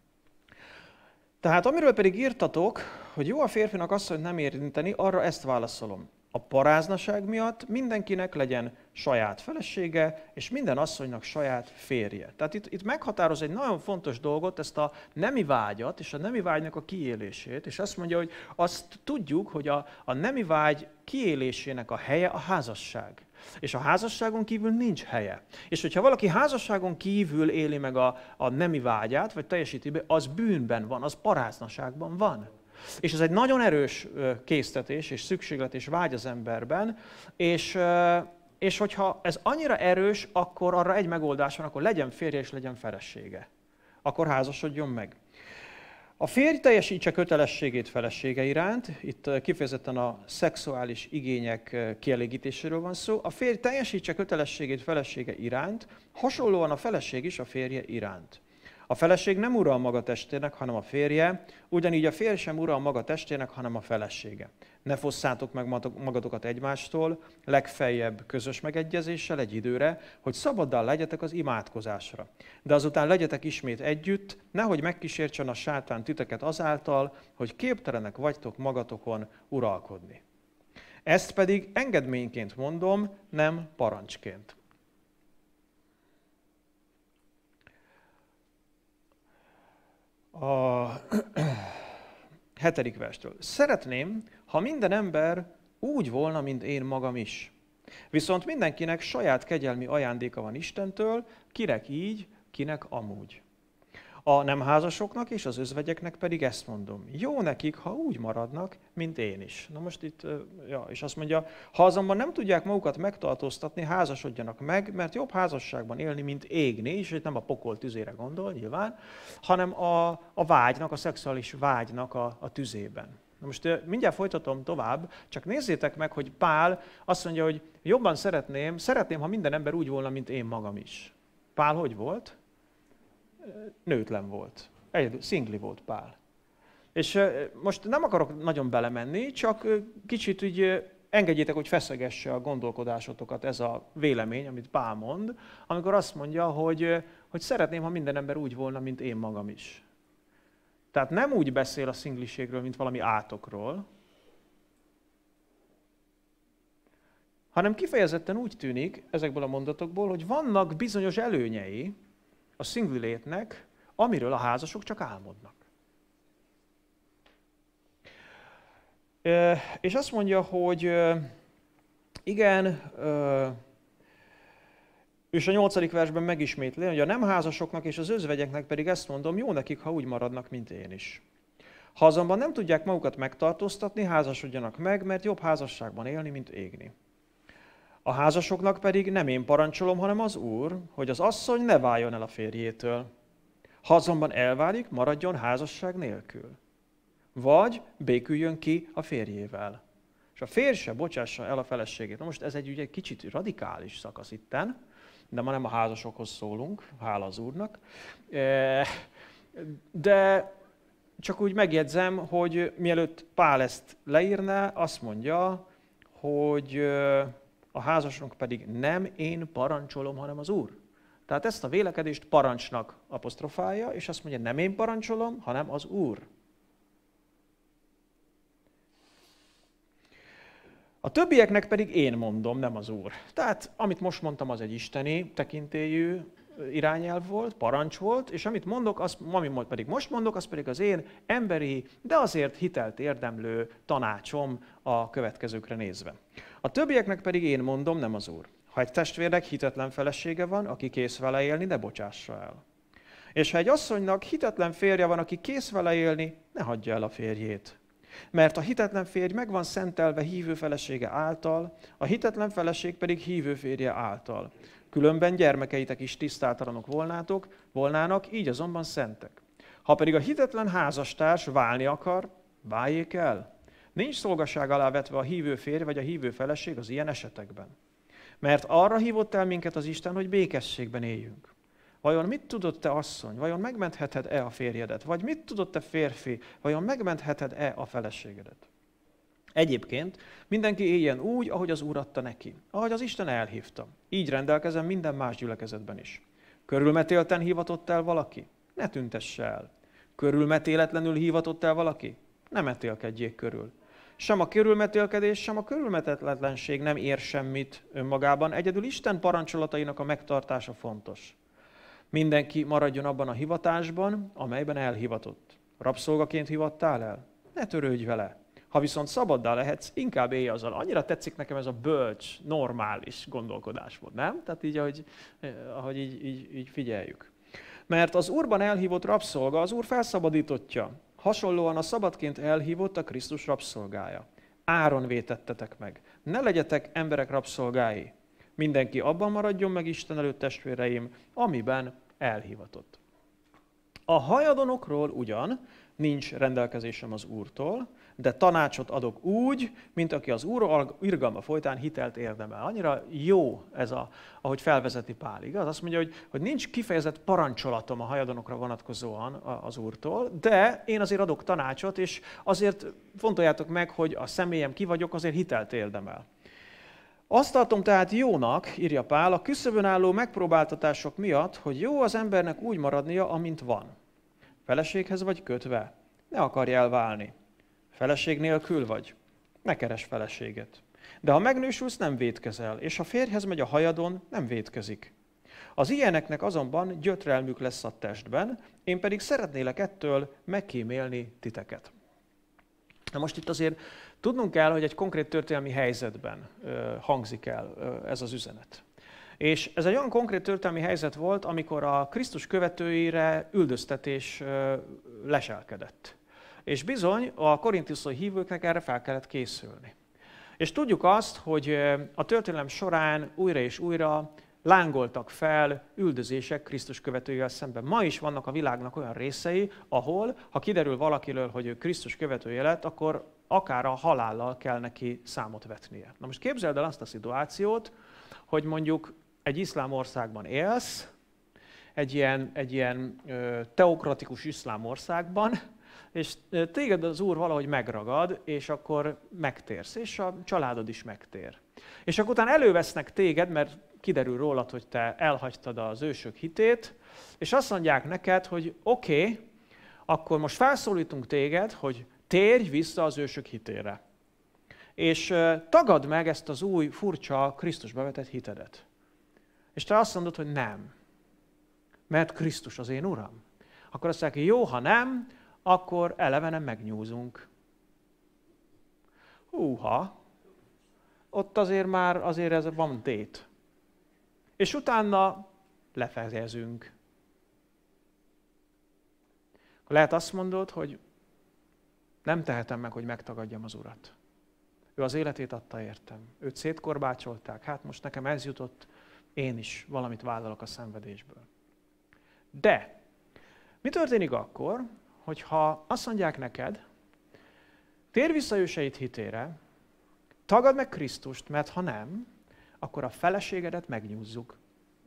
Tehát amiről pedig írtatok, hogy jó a férfinak asszonyt nem érinteni, arra ezt válaszolom. A paráznaság miatt mindenkinek legyen saját felesége, és minden asszonynak saját férje. Tehát itt, itt meghatároz egy nagyon fontos dolgot, ezt a nemi vágyat, és a nemi vágynak a kiélését, és azt mondja, hogy azt tudjuk, hogy a, a nemi vágy kiélésének a helye a házasság. És a házasságon kívül nincs helye. És hogyha valaki házasságon kívül éli meg a, a nemi vágyát, vagy teljesíti be, az bűnben van, az paráznaságban van. És ez egy nagyon erős késztetés, és szükséglet, és vágy az emberben, és, és hogyha ez annyira erős, akkor arra egy megoldás van, akkor legyen férje és legyen felesége. Akkor házasodjon meg. A férj teljesítse kötelességét felesége iránt, itt kifejezetten a szexuális igények kielégítéséről van szó, a férj teljesítse kötelességét felesége iránt, hasonlóan a feleség is a férje iránt. A feleség nem ura a maga testének, hanem a férje, ugyanígy a férj sem ura a maga testének, hanem a felesége. Ne fosszátok meg magatokat egymástól, legfeljebb közös megegyezéssel egy időre, hogy szabaddal legyetek az imádkozásra. De azután legyetek ismét együtt, nehogy megkísértsen a sátán titeket azáltal, hogy képtelenek vagytok magatokon uralkodni. Ezt pedig engedményként mondom, nem parancsként. A hetedik verstől. Szeretném, ha minden ember úgy volna, mint én magam is. Viszont mindenkinek saját kegyelmi ajándéka van Istentől, kinek így, kinek amúgy. A nem házasoknak és az özvegyeknek pedig ezt mondom. Jó nekik, ha úgy maradnak, mint én is. Na most itt, ja, és azt mondja, ha azonban nem tudják magukat megtartóztatni, házasodjanak meg, mert jobb házasságban élni, mint égni, és itt nem a pokol tüzére gondol nyilván, hanem a, a vágynak, a szexuális vágynak a, a tüzében. Na most mindjárt folytatom tovább, csak nézzétek meg, hogy Pál azt mondja, hogy jobban szeretném, szeretném, ha minden ember úgy volna, mint én magam is. Pál hogy volt? Nőtlen volt. Egyedül, szingli volt Pál. És most nem akarok nagyon belemenni, csak kicsit úgy engedjétek, hogy feszegesse a gondolkodásotokat ez a vélemény, amit Pál mond, amikor azt mondja, hogy, hogy szeretném, ha minden ember úgy volna, mint én magam is. Tehát nem úgy beszél a szingliségről, mint valami átokról, hanem kifejezetten úgy tűnik ezekből a mondatokból, hogy vannak bizonyos előnyei a szingli létnek, amiről a házasok csak álmodnak. És azt mondja, hogy igen, és a nyolcadik versben megismétli, hogy a nem házasoknak és az özvegyeknek pedig ezt mondom, jó nekik, ha úgy maradnak, mint én is. Ha azonban nem tudják magukat megtartóztatni, házasodjanak meg, mert jobb házasságban élni, mint égni. A házasoknak pedig nem én parancsolom, hanem az Úr, hogy az asszony ne váljon el a férjétől. Ha azonban elválik, maradjon házasság nélkül. Vagy béküljön ki a férjével. És a férj se bocsássa el a feleségét. Na most ez egy, ugye, egy kicsit radikális szakasz itten, de ma nem a házasokhoz szólunk, hála az Úrnak. De csak úgy megjegyzem, hogy mielőtt Pál ezt leírná, azt mondja, hogy a házasoknak pedig nem én parancsolom, hanem az Úr. Tehát ezt a vélekedést parancsnak apostrofálja, és azt mondja, nem én parancsolom, hanem az Úr. A többieknek pedig én mondom, nem az Úr. Tehát amit most mondtam, az egy isteni tekintélyű irányelv volt, parancs volt, és amit mondok, az, amit pedig most mondok, az pedig az én emberi, de azért hitelt érdemlő tanácsom a következőkre nézve. A többieknek pedig én mondom, nem az Úr. Ha egy testvérnek hitetlen felesége van, aki kész vele élni, de bocsássa el. És ha egy asszonynak hitetlen férje van, aki kész vele élni, ne hagyja el a férjét. Mert a hitetlen férj meg van szentelve hívő felesége által, a hitetlen feleség pedig hívő férje által. Különben gyermekeitek is tisztátalanok volnátok, volnának, így azonban szentek. Ha pedig a hitetlen házastárs válni akar, váljék el. Nincs szolgaság alá vetve a hívő férj vagy a hívő feleség az ilyen esetekben. Mert arra hívott el minket az Isten, hogy békességben éljünk. Vajon mit tudod te, asszony? Vajon megmentheted-e a férjedet? Vagy mit tudod te, férfi? Vajon megmentheted-e a feleségedet? Egyébként mindenki éljen úgy, ahogy az Úr adta neki, ahogy az Isten elhívta. Így rendelkezem minden más gyülekezetben is. Körülmetélten hivatott el valaki? Ne tüntesse el. Körülmetéletlenül hivatott el valaki? Ne metélkedjék körül. Sem a körülmetélkedés, sem a körülmetetlenség nem ér semmit önmagában, egyedül Isten parancsolatainak a megtartása fontos. Mindenki maradjon abban a hivatásban, amelyben elhivatott. Rabszolgaként hivattál el? Ne törődj vele. Ha viszont szabaddá lehetsz, inkább élj azzal. Annyira tetszik nekem ez a bölcs, normális gondolkodásmód, nem? Tehát így, ahogy, ahogy így, így, így figyeljük. Mert az Úrban elhívott rabszolga az Úr felszabadítottja. Hasonlóan a szabadként elhívott a Krisztus rabszolgája. Áron vétettetek meg. Ne legyetek emberek rabszolgái. Mindenki abban maradjon meg Isten előtt, testvéreim, amiben elhivatott. A hajadonokról ugyan nincs rendelkezésem az Úrtól, de tanácsot adok úgy, mint aki az Úr irgalma folytán hitelt érdemel. Annyira jó ez, a, ahogy felvezeti Pál, igaz? Azt mondja, hogy, hogy nincs kifejezett parancsolatom a hajadonokra vonatkozóan az Úrtól, de én azért adok tanácsot, és azért fontoljátok meg, hogy a személyem ki vagyok, azért hitelt érdemel. Azt tartom tehát jónak, írja Pál, a küszöbön álló megpróbáltatások miatt, hogy jó az embernek úgy maradnia, amint van. Feleséghez vagy kötve, ne akarj elválni. Feleség nélkül vagy, ne keres feleséget. De ha megnősülsz, nem vétkezel, és ha férjhez megy a hajadon, nem vétkezik. Az ilyeneknek azonban gyötrelmük lesz a testben, én pedig szeretnélek ettől megkímélni titeket. Na most itt azért tudnunk kell, hogy egy konkrét történelmi helyzetben ö, hangzik el ö, ez az üzenet. És ez egy olyan konkrét történelmi helyzet volt, amikor a Krisztus követőire üldöztetés ö, leselkedett. És bizony a korintuszai hívőknek erre fel kellett készülni. És tudjuk azt, hogy a történelem során újra és újra lángoltak fel üldözések Krisztus követőivel szemben. Ma is vannak a világnak olyan részei, ahol, ha kiderül valakiről, hogy ő Krisztus követője lett, akkor akár a halállal kell neki számot vetnie. Na most képzeld el azt a szituációt, hogy mondjuk egy iszlám országban élsz, egy ilyen, egy ilyen ö, teokratikus iszlám országban, és téged az Úr valahogy megragad, és akkor megtérsz, és a családod is megtér. És akkor utána elővesznek téged, mert kiderül rólad, hogy te elhagytad az ősök hitét, és azt mondják neked, hogy oké, okay, akkor most felszólítunk téged, hogy térj vissza az ősök hitére. És tagadd meg ezt az új, furcsa, Krisztusba vetett hitedet. És te azt mondod, hogy nem, mert Krisztus az én Uram. Akkor azt mondják, jó, ha nem, akkor eleve nem megnyúzunk. Húha, ott azért már azért ez van tét. És utána lefejezünk. Lehet azt mondod, hogy nem tehetem meg, hogy megtagadjam az Urat. Ő az életét adta értem. Őt szétkorbácsolták, hát most nekem ez jutott, én is valamit vállalok a szenvedésből. De mi történik akkor, hogyha azt mondják neked, térj vissza őseid hitére, tagadd meg Krisztust, mert ha nem, akkor a feleségedet megnyúzzuk.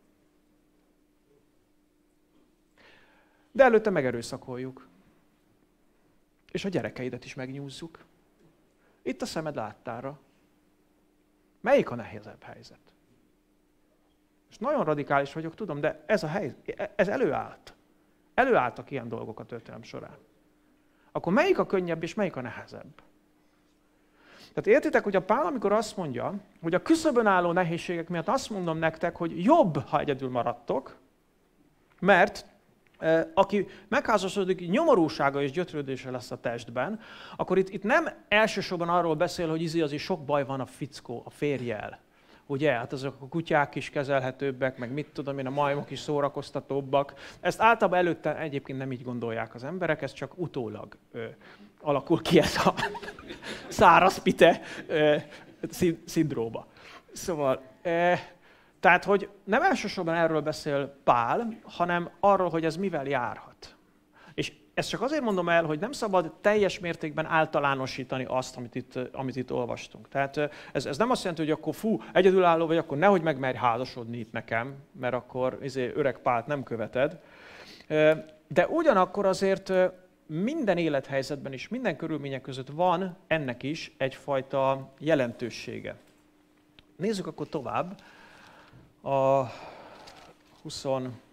De előtte megerőszakoljuk. És a gyerekeidet is megnyúzzuk. Itt a szemed láttára. Melyik a nehezebb helyzet? Most nagyon radikális vagyok, tudom, de ez a helyzet, ez előállt. Előálltak ilyen dolgok a történelem során. Akkor melyik a könnyebb és melyik a nehezebb? Tehát értitek, hogy a Pál, amikor azt mondja, hogy a küszöbön álló nehézségek miatt azt mondom nektek, hogy jobb, ha egyedül maradtok, mert eh, aki megházasodik, nyomorúsága és gyötrődése lesz a testben, akkor itt, itt nem elsősorban arról beszél, hogy izi azért sok baj van a fickó, a férjjel, Ugye, hát azok a kutyák is kezelhetőbbek, meg mit tudom én, a majmok is szórakoztatóbbak. Ezt általában előtte egyébként nem így gondolják az emberek, ez csak utólag ö, alakul ki ez a szárazpite ö, szindróma. Szóval, ö, tehát, hogy nem elsősorban erről beszél Pál, hanem arról, hogy ez mivel járhat. És ezt csak azért mondom el, hogy nem szabad teljes mértékben általánosítani azt, amit itt, amit itt olvastunk. Tehát ez, ez nem azt jelenti, hogy akkor fú, egyedülálló vagy, akkor nehogy megmerj házasodni itt nekem, mert akkor izé, öreg Pált nem követed. De ugyanakkor azért minden élethelyzetben és minden körülmények között van ennek is egyfajta jelentősége. Nézzük akkor tovább a húsz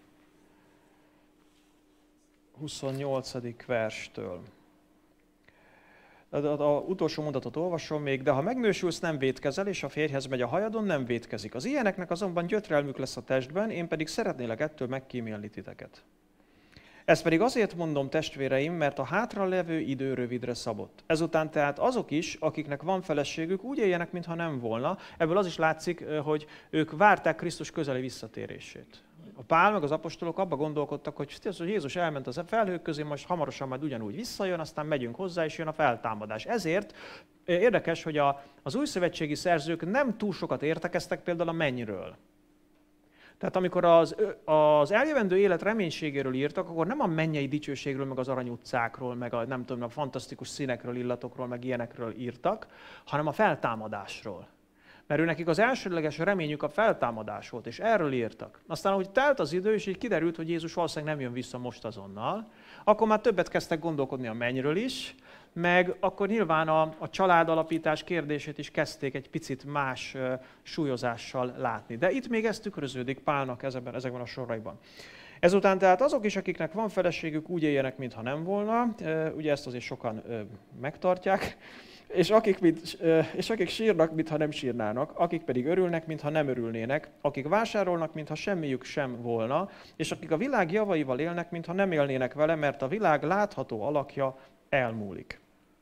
huszonnyolcadik verstől. Az utolsó mondatot olvasom még, de ha megnősülsz, nem vétkezel, és a férjhez megy a hajadon, nem vétkezik. Az ilyeneknek azonban gyötrelmük lesz a testben, én pedig szeretnélek ettől megkímélni titeket. Ezt pedig azért mondom, testvéreim, mert a hátralevő idő rövidre szabott. Ezután tehát azok is, akiknek van feleségük, úgy éljenek, mintha nem volna. Ebből az is látszik, hogy ők várták Krisztus közeli visszatérését. A Pál meg az apostolok abba gondolkodtak, hogy Jézus elment az felhők közé, most hamarosan majd ugyanúgy visszajön, aztán megyünk hozzá, és jön a feltámadás. Ezért érdekes, hogy a, az újszövetségi szerzők nem túl sokat értekeztek például a mennyről. Tehát amikor az, az eljövendő élet reménységéről írtak, akkor nem a mennyei dicsőségről, meg az arany utcákról, meg a, nem tudom, a fantasztikus színekről, illatokról, meg ilyenekről írtak, hanem a feltámadásról. Mert őnekik az elsődleges reményük a feltámadás volt, és erről írtak. Aztán, ahogy telt az idő, és így kiderült, hogy Jézus valószínűleg nem jön vissza most azonnal, akkor már többet kezdtek gondolkodni a mennyről is, meg akkor nyilván a, a családalapítás kérdését is kezdték egy picit más uh, súlyozással látni. De itt még ez tükröződik Pálnak ezekben, ezekben a soraiban. Ezután tehát azok is, akiknek van feleségük, úgy éljenek, mintha nem volna, uh, ugye ezt azért sokan uh, megtartják, és akik, mint, uh, és akik sírnak, mintha nem sírnának, akik pedig örülnek, mintha nem örülnének, akik vásárolnak, mintha semmiük sem volna, és akik a világ javaival élnek, mintha nem élnének vele, mert a világ látható alakja elmúlik.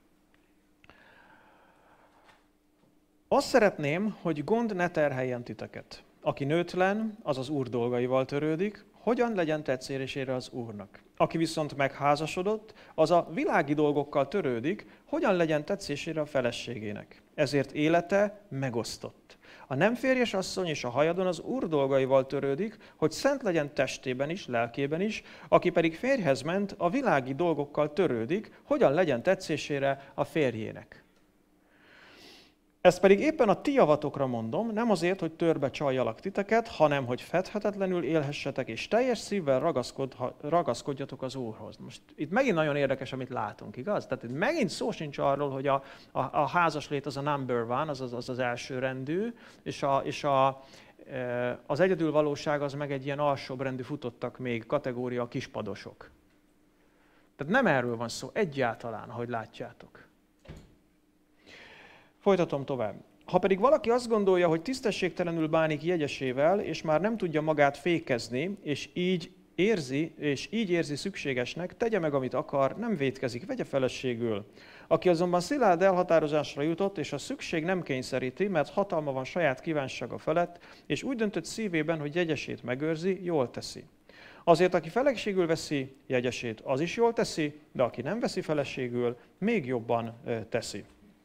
Azt szeretném, hogy gond ne terheljen titeket. Aki nőtlen, az az Úr dolgaival törődik, hogyan legyen tetszésére az Úrnak. Aki viszont megházasodott, az a világi dolgokkal törődik, hogyan legyen tetszésére a feleségének. Ezért élete megosztott. A nem férjes asszony és a hajadon az Úr dolgaival törődik, hogy szent legyen testében is, lelkében is, aki pedig férjhez ment, a világi dolgokkal törődik, hogyan legyen tetszésére a férjének. Ezt pedig éppen a ti javatokra mondom, nem azért, hogy törbe csaljalak titeket, hanem hogy fedhetetlenül élhessetek, és teljes szívvel ragaszkod, ragaszkodjatok az Úrhoz. Most itt megint nagyon érdekes, amit látunk, igaz? Tehát itt megint szó sincs arról, hogy a, a, a házaslét az a number one, az az, az, az első rendű, és, a, és a, az egyedülvalóság az meg egy ilyen alsóbbrendű futottak még kategória a kispadosok. Tehát nem erről van szó egyáltalán, ahogy látjátok. Folytatom tovább. Ha pedig valaki azt gondolja, hogy tisztességtelenül bánik jegyesével, és már nem tudja magát fékezni, és így érzi, és így érzi szükségesnek, tegye meg, amit akar, nem vétkezik, vegye feleségül. Aki azonban szilárd elhatározásra jutott, és a szükség nem kényszeríti, mert hatalma van saját kívánsága felett, és úgy döntött szívében, hogy jegyesét megőrzi, jól teszi. Azért, aki feleségül veszi jegyesét, az is jól teszi, de aki nem veszi feleségül, még jobban teszi.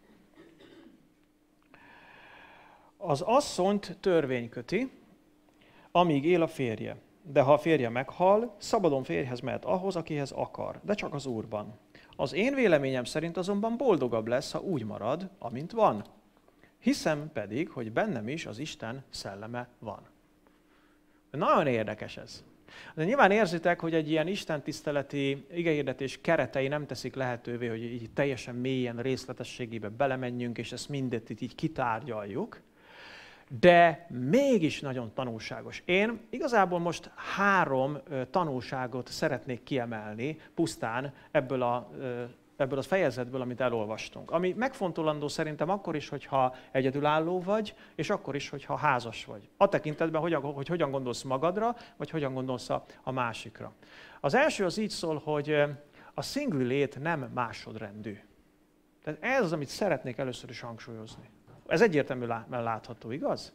Az asszonyt törvény köti, amíg él a férje. De ha a férje meghal, szabadon férjhez mehet ahhoz, akihez akar, de csak az Úrban. Az én véleményem szerint azonban boldogabb lesz, ha úgy marad, amint van. Hiszem pedig, hogy bennem is az Isten szelleme van. Nagyon érdekes ez. De nyilván érzitek, hogy egy ilyen istentiszteleti igehirdetés keretei nem teszik lehetővé, hogy így teljesen mélyen, részletességébe belemenjünk, és ezt mindet itt így kitárgyaljuk. De mégis nagyon tanulságos. Én igazából most három tanulságot szeretnék kiemelni pusztán ebből a, ebből a fejezetből, amit elolvastunk. Ami megfontolandó szerintem akkor is, hogyha egyedülálló vagy, és akkor is, hogyha házas vagy. A tekintetben, hogy, hogy hogyan gondolsz magadra, vagy hogyan gondolsz a, a másikra. Az első az így szól, hogy a szingli lét nem másodrendű. Tehát ez az, amit szeretnék először is hangsúlyozni. Ez egyértelműen látható, igaz?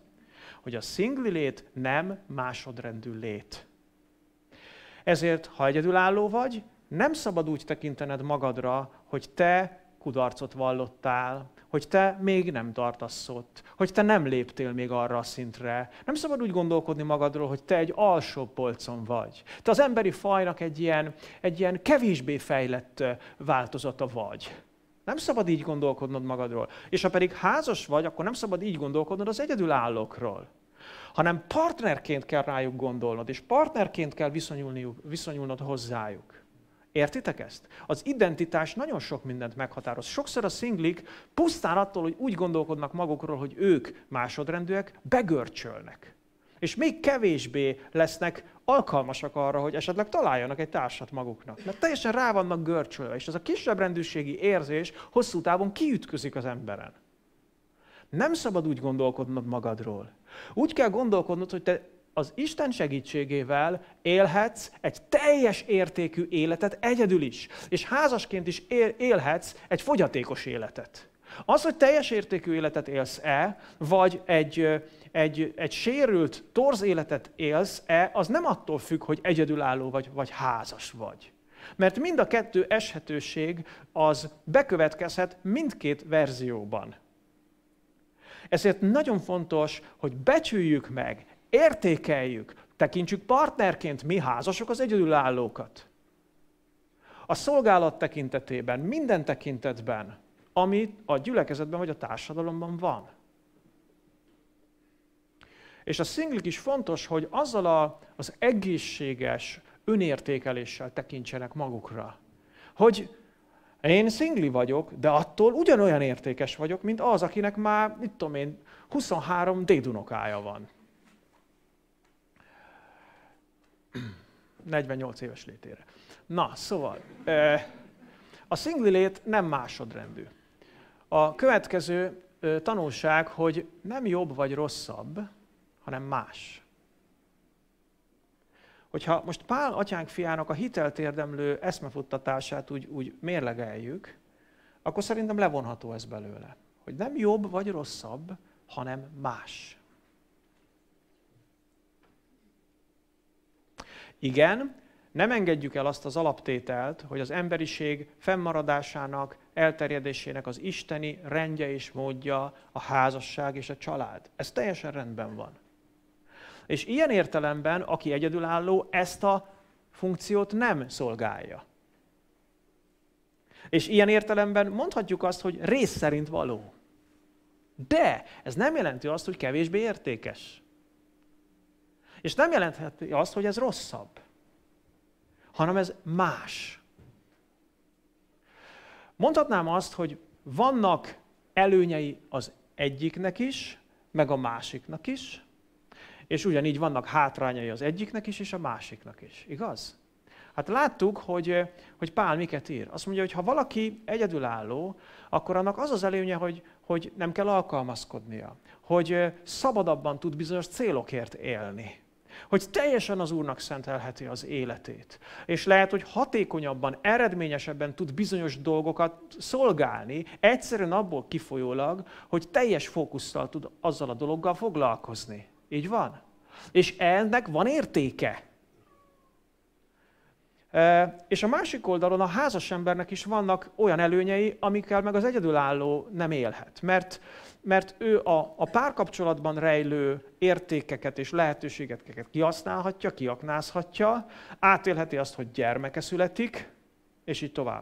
hogy a szingli lét nem másodrendű lét. Ezért, ha egyedülálló vagy, nem szabad úgy tekintened magadra, hogy te kudarcot vallottál, hogy te még nem tartasz ott, hogy te nem léptél még arra a szintre. Nem szabad úgy gondolkodni magadról, hogy te egy alsóbb polcon vagy. Te az emberi fajnak egy ilyen, egy ilyen kevésbé fejlett változata vagy. Nem szabad így gondolkodnod magadról. És ha pedig házas vagy, akkor nem szabad így gondolkodnod az egyedülállókról, hanem partnerként kell rájuk gondolnod, és partnerként kell viszonyulnod hozzájuk. Értitek ezt? Az identitás nagyon sok mindent meghatároz. Sokszor a szinglik pusztán attól, hogy úgy gondolkodnak magukról, hogy ők másodrendűek, begörcsölnek. És még kevésbé lesznek alkalmasak arra, hogy esetleg találjanak egy társat maguknak. Mert teljesen rá vannak görcsölve, és ez a kisebbrendűségi érzés hosszú távon kiütközik az emberen. Nem szabad úgy gondolkodnod magadról. Úgy kell gondolkodnod, hogy te az Isten segítségével élhetsz egy teljes értékű életet egyedül is, és házasként is élhetsz egy fogyatékos életet. Az, hogy teljes értékű életet élsz-e, vagy egy, egy, egy sérült, torz életet élsz-e, az nem attól függ, hogy egyedülálló vagy, vagy házas vagy. Mert mind a kettő eshetőség az bekövetkezhet mindkét verzióban. Ezért nagyon fontos, hogy becsüljük meg, értékeljük, tekintsük partnerként mi házasok az egyedülállókat. A szolgálat tekintetében, minden tekintetben, ami a gyülekezetben vagy a társadalomban van. És a szinglik is fontos, hogy azzal a, az egészséges önértékeléssel tekintsenek magukra. Hogy én szingli vagyok, de attól ugyanolyan értékes vagyok, mint az, akinek már, mit tudom én, huszonhárom dédunokája van. negyvennyolc éves létére. Na, szóval, a szingli lét nem másodrendű. A következő tanulság, hogy nem jobb vagy rosszabb, hanem más. Hogyha most Pál atyánk fiának a hitelt érdemlő eszmefuttatását úgy, úgy mérlegeljük, akkor szerintem levonható ez belőle. Hogy nem jobb vagy rosszabb, hanem más. Igen, nem engedjük el azt az alaptételt, hogy az emberiség fennmaradásának, elterjedésének az isteni rendje és módja a házasság és a család. Ez teljesen rendben van. És ilyen értelemben, aki egyedülálló, ezt a funkciót nem szolgálja. És ilyen értelemben mondhatjuk azt, hogy rész szerint való. De ez nem jelenti azt, hogy kevésbé értékes. És nem jelentheti azt, hogy ez rosszabb, hanem ez más. Mondhatnám azt, hogy vannak előnyei az egyiknek is, meg a másiknak is, és ugyanígy vannak hátrányai az egyiknek is, és a másiknak is. Igaz? Hát láttuk, hogy, hogy Pál miket ír. Azt mondja, hogy ha valaki egyedülálló, akkor annak az az előnye, hogy, hogy nem kell alkalmazkodnia, hogy szabadabban tud bizonyos célokért élni, hogy teljesen az Úrnak szentelheti az életét. És lehet, hogy hatékonyabban, eredményesebben tud bizonyos dolgokat szolgálni, egyszerűen abból kifolyólag, hogy teljes fókusszal tud azzal a dologgal foglalkozni. Így van? És ennek van értéke. És a másik oldalon a házas embernek is vannak olyan előnyei, amikkel meg az egyedülálló nem élhet. Mert, mert ő a, a párkapcsolatban rejlő értékeket és lehetőségeket kihasználhatja, kiaknázhatja, átélheti azt, hogy gyermeke születik, és így tovább.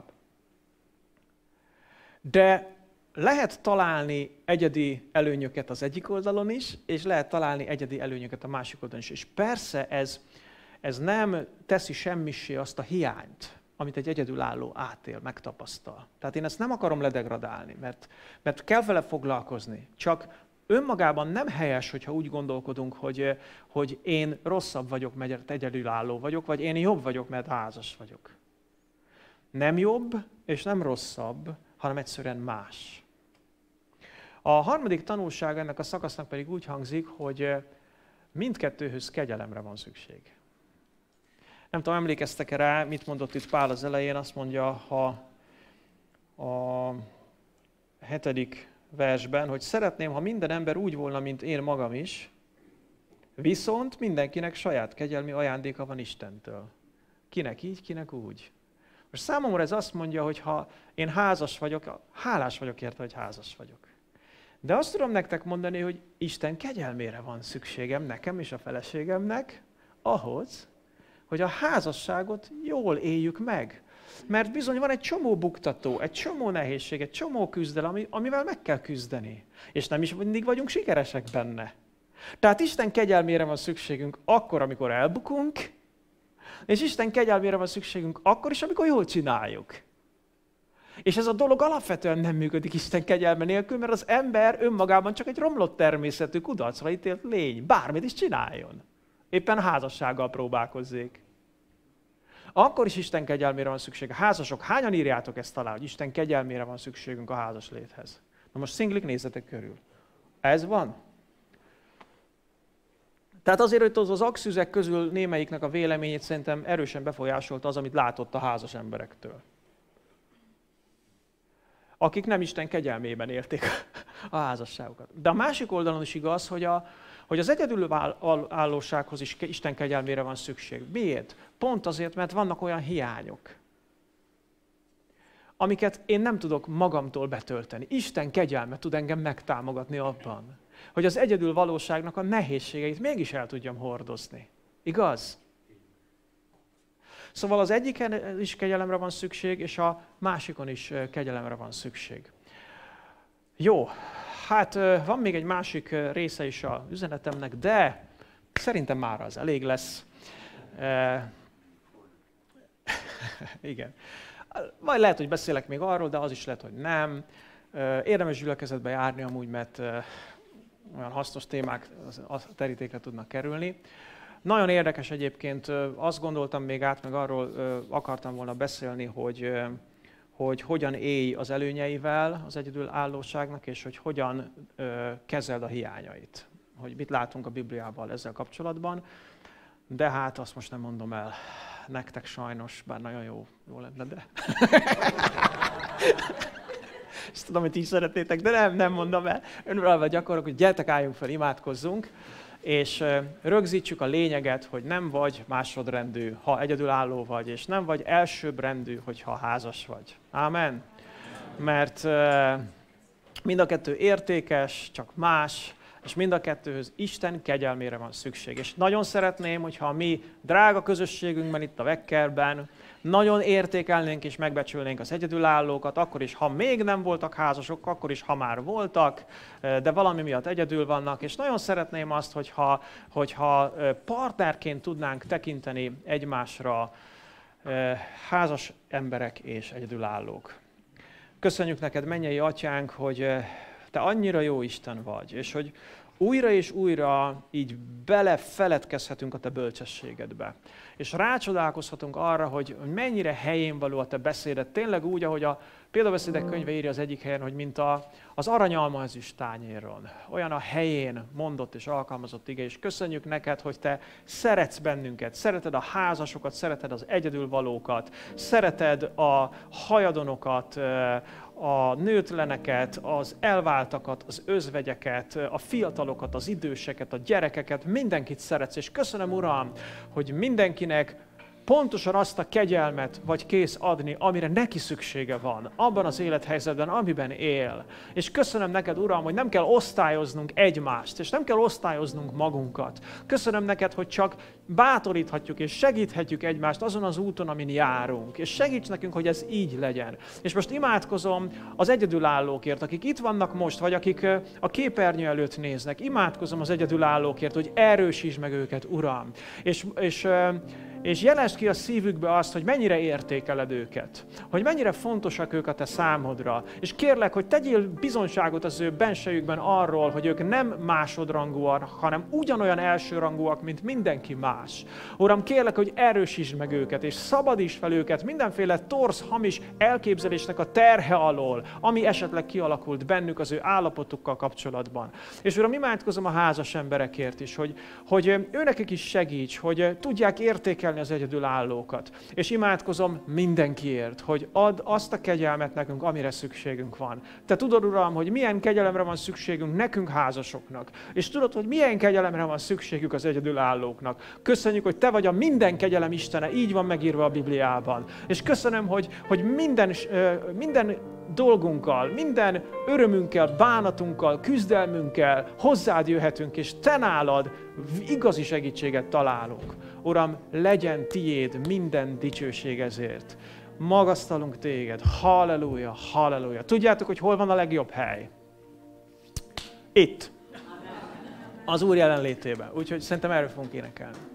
De lehet találni egyedi előnyöket az egyik oldalon is, és lehet találni egyedi előnyöket a másik oldalon is. És persze ez, ez nem teszi semmissé azt a hiányt, amit egy egyedülálló átél, megtapasztal. Tehát én ezt nem akarom ledegradálni, mert, mert kell vele foglalkozni. Csak önmagában nem helyes, hogyha úgy gondolkodunk, hogy, hogy én rosszabb vagyok, mert egyedülálló vagyok, vagy én jobb vagyok, mert házas vagyok. Nem jobb és nem rosszabb, hanem egyszerűen más. A harmadik tanulság ennek a szakasznak pedig úgy hangzik, hogy mindkettőhöz kegyelemre van szükség. Nem tudom, emlékeztek-e rá, mit mondott itt Pál az elején, azt mondja, ha a hetedik versben, hogy szeretném, ha minden ember úgy volna, mint én magam is, Viszont mindenkinek saját kegyelmi ajándéka van Istentől. Kinek így, kinek úgy. Most számomra ez azt mondja, hogy ha én házas vagyok, hálás vagyok érte, hogy házas vagyok. De azt tudom nektek mondani, hogy Isten kegyelmére van szükségem nekem és a feleségemnek ahhoz, hogy a házasságot jól éljük meg. Mert bizony van egy csomó buktató, egy csomó nehézség, egy csomó küzdelem, amivel meg kell küzdeni. És nem is mindig vagyunk sikeresek benne. Tehát Isten kegyelmére van szükségünk akkor, amikor elbukunk, és Isten kegyelmére van szükségünk akkor is, amikor jól csináljuk. És ez a dolog alapvetően nem működik Isten kegyelme nélkül, mert az ember önmagában csak egy romlott természetű, kudarcra ítélt lény, bármit is csináljon. Éppen házassággal próbálkozzék. Akkor is Isten kegyelmére van szükség. A házasok, hányan írjátok ezt alá, hogy Isten kegyelmére van szükségünk a házas léthez? Na most szinglik, nézzetek körül. Ez van? Tehát azért, hogy az akszüzek közül némelyiknek a véleményét szerintem erősen befolyásolta az, amit látott a házas emberektől. Akik nem Isten kegyelmében élték a házasságokat. De a másik oldalon is igaz, hogy, a, hogy az egyedülállósághoz is Isten kegyelmére van szükség. Miért? Pont azért, mert vannak olyan hiányok, amiket én nem tudok magamtól betölteni. Isten kegyelme tud engem megtámogatni abban, hogy az egyedül valóságnak a nehézségeit mégis el tudjam hordozni. Igaz? Szóval az egyiken is kegyelemre van szükség, és a másikon is kegyelemre van szükség. Jó, hát van még egy másik része is az üzenetemnek, de szerintem már az elég lesz. E... Igen. Majd lehet, hogy beszélek még arról, de az is lehet, hogy nem. Érdemes gyülekezetbe járni amúgy, mert olyan hasznos témák a terítékre tudnak kerülni. Nagyon érdekes egyébként, azt gondoltam még át, meg arról akartam volna beszélni, hogy, hogy hogyan élj az előnyeivel az egyedülállóságnak, és hogy hogyan kezeld a hiányait. Hogy mit látunk a Bibliában ezzel kapcsolatban. De hát azt most nem mondom el nektek sajnos, bár nagyon jó, jó lenne, de... Ezt tudom, hogy ti is szeretnétek, de nem, nem mondom el. Önrálva gyakorlok, hogy gyertek, álljunk fel, imádkozzunk, és rögzítsük a lényeget, hogy nem vagy másodrendű, ha egyedülálló vagy, és nem vagy elsőbbrendű, hogyha házas vagy. Ámen? Mert mind a kettő értékes, csak más, és mind a kettőhöz Isten kegyelmére van szükség. És nagyon szeretném, hogyha a mi drága közösségünkben, itt a Vekkerben, nagyon értékelnénk és megbecsülnénk az egyedülállókat, akkor is, ha még nem voltak házasok, akkor is, ha már voltak, de valami miatt egyedül vannak, és nagyon szeretném azt, hogyha, hogyha partnerként tudnánk tekinteni egymásra házas emberek és egyedülállók. Köszönjük neked, mennyei Atyánk, hogy te annyira jó Isten vagy, és hogy újra és újra így belefeledkezhetünk a te bölcsességedbe. És rácsodálkozhatunk arra, hogy mennyire helyén való a te beszéded. Tényleg úgy, ahogy a Példabeszédek könyve írja az egyik helyen, hogy mint a, az aranyalma ezüst tányéron. Olyan a helyén mondott és alkalmazott ige, és köszönjük neked, hogy te szeretsz bennünket, szereted a házasokat, szereted az egyedülvalókat, szereted a hajadonokat, a nőtleneket, az elváltakat, az özvegyeket, a fiatalokat, az időseket, a gyerekeket, mindenkit szeretsz, és köszönöm, Uram, hogy mindenkinek pontosan azt a kegyelmet vagy kész adni, amire neki szüksége van, abban az élethelyzetben, amiben él. És köszönöm neked, Uram, hogy nem kell osztályoznunk egymást, és nem kell osztályoznunk magunkat. Köszönöm neked, hogy csak bátoríthatjuk és segíthetjük egymást azon az úton, amin járunk. És segíts nekünk, hogy ez így legyen. És most imádkozom az egyedülállókért, akik itt vannak most, vagy akik a képernyő előtt néznek. Imádkozom az egyedülállókért, hogy erősítsd meg őket, Uram. És, és, és jelensd ki a szívükbe azt, hogy mennyire értékeled őket. Hogy mennyire fontosak ők a te számodra. És kérlek, hogy tegyél bizonyságot az ő bensejükben arról, hogy ők nem másodrangúak, hanem ugyanolyan elsőrangúak, mint mindenki más. Uram, kérlek, hogy erősítsd meg őket, és szabadítsd fel őket mindenféle torz, hamis elképzelésnek a terhe alól, ami esetleg kialakult bennük az ő állapotukkal kapcsolatban. És Uram, imádkozom a házas emberekért is, hogy, hogy őnekik is segíts, hogy tudják értékelni kezelni az egyedülállókat. És imádkozom mindenkiért, hogy add azt a kegyelmet nekünk, amire szükségünk van. Te tudod, Uram, hogy milyen kegyelemre van szükségünk nekünk házasoknak. És tudod, hogy milyen kegyelemre van szükségük az egyedülállóknak. Köszönjük, hogy Te vagy a minden kegyelem Istene, így van megírva a Bibliában. És köszönöm, hogy, hogy minden, minden dolgunkkal, minden örömünkkel, bánatunkkal, küzdelmünkkel hozzád jöhetünk, és Te nálad igazi segítséget találunk. Uram, legyen tiéd minden dicsőség ezért. Magasztalunk téged. Halleluja, halleluja. Tudjátok, hogy hol van a legjobb hely? Itt. Az Úr jelenlétében. Úgyhogy szerintem erről fogunk énekelni.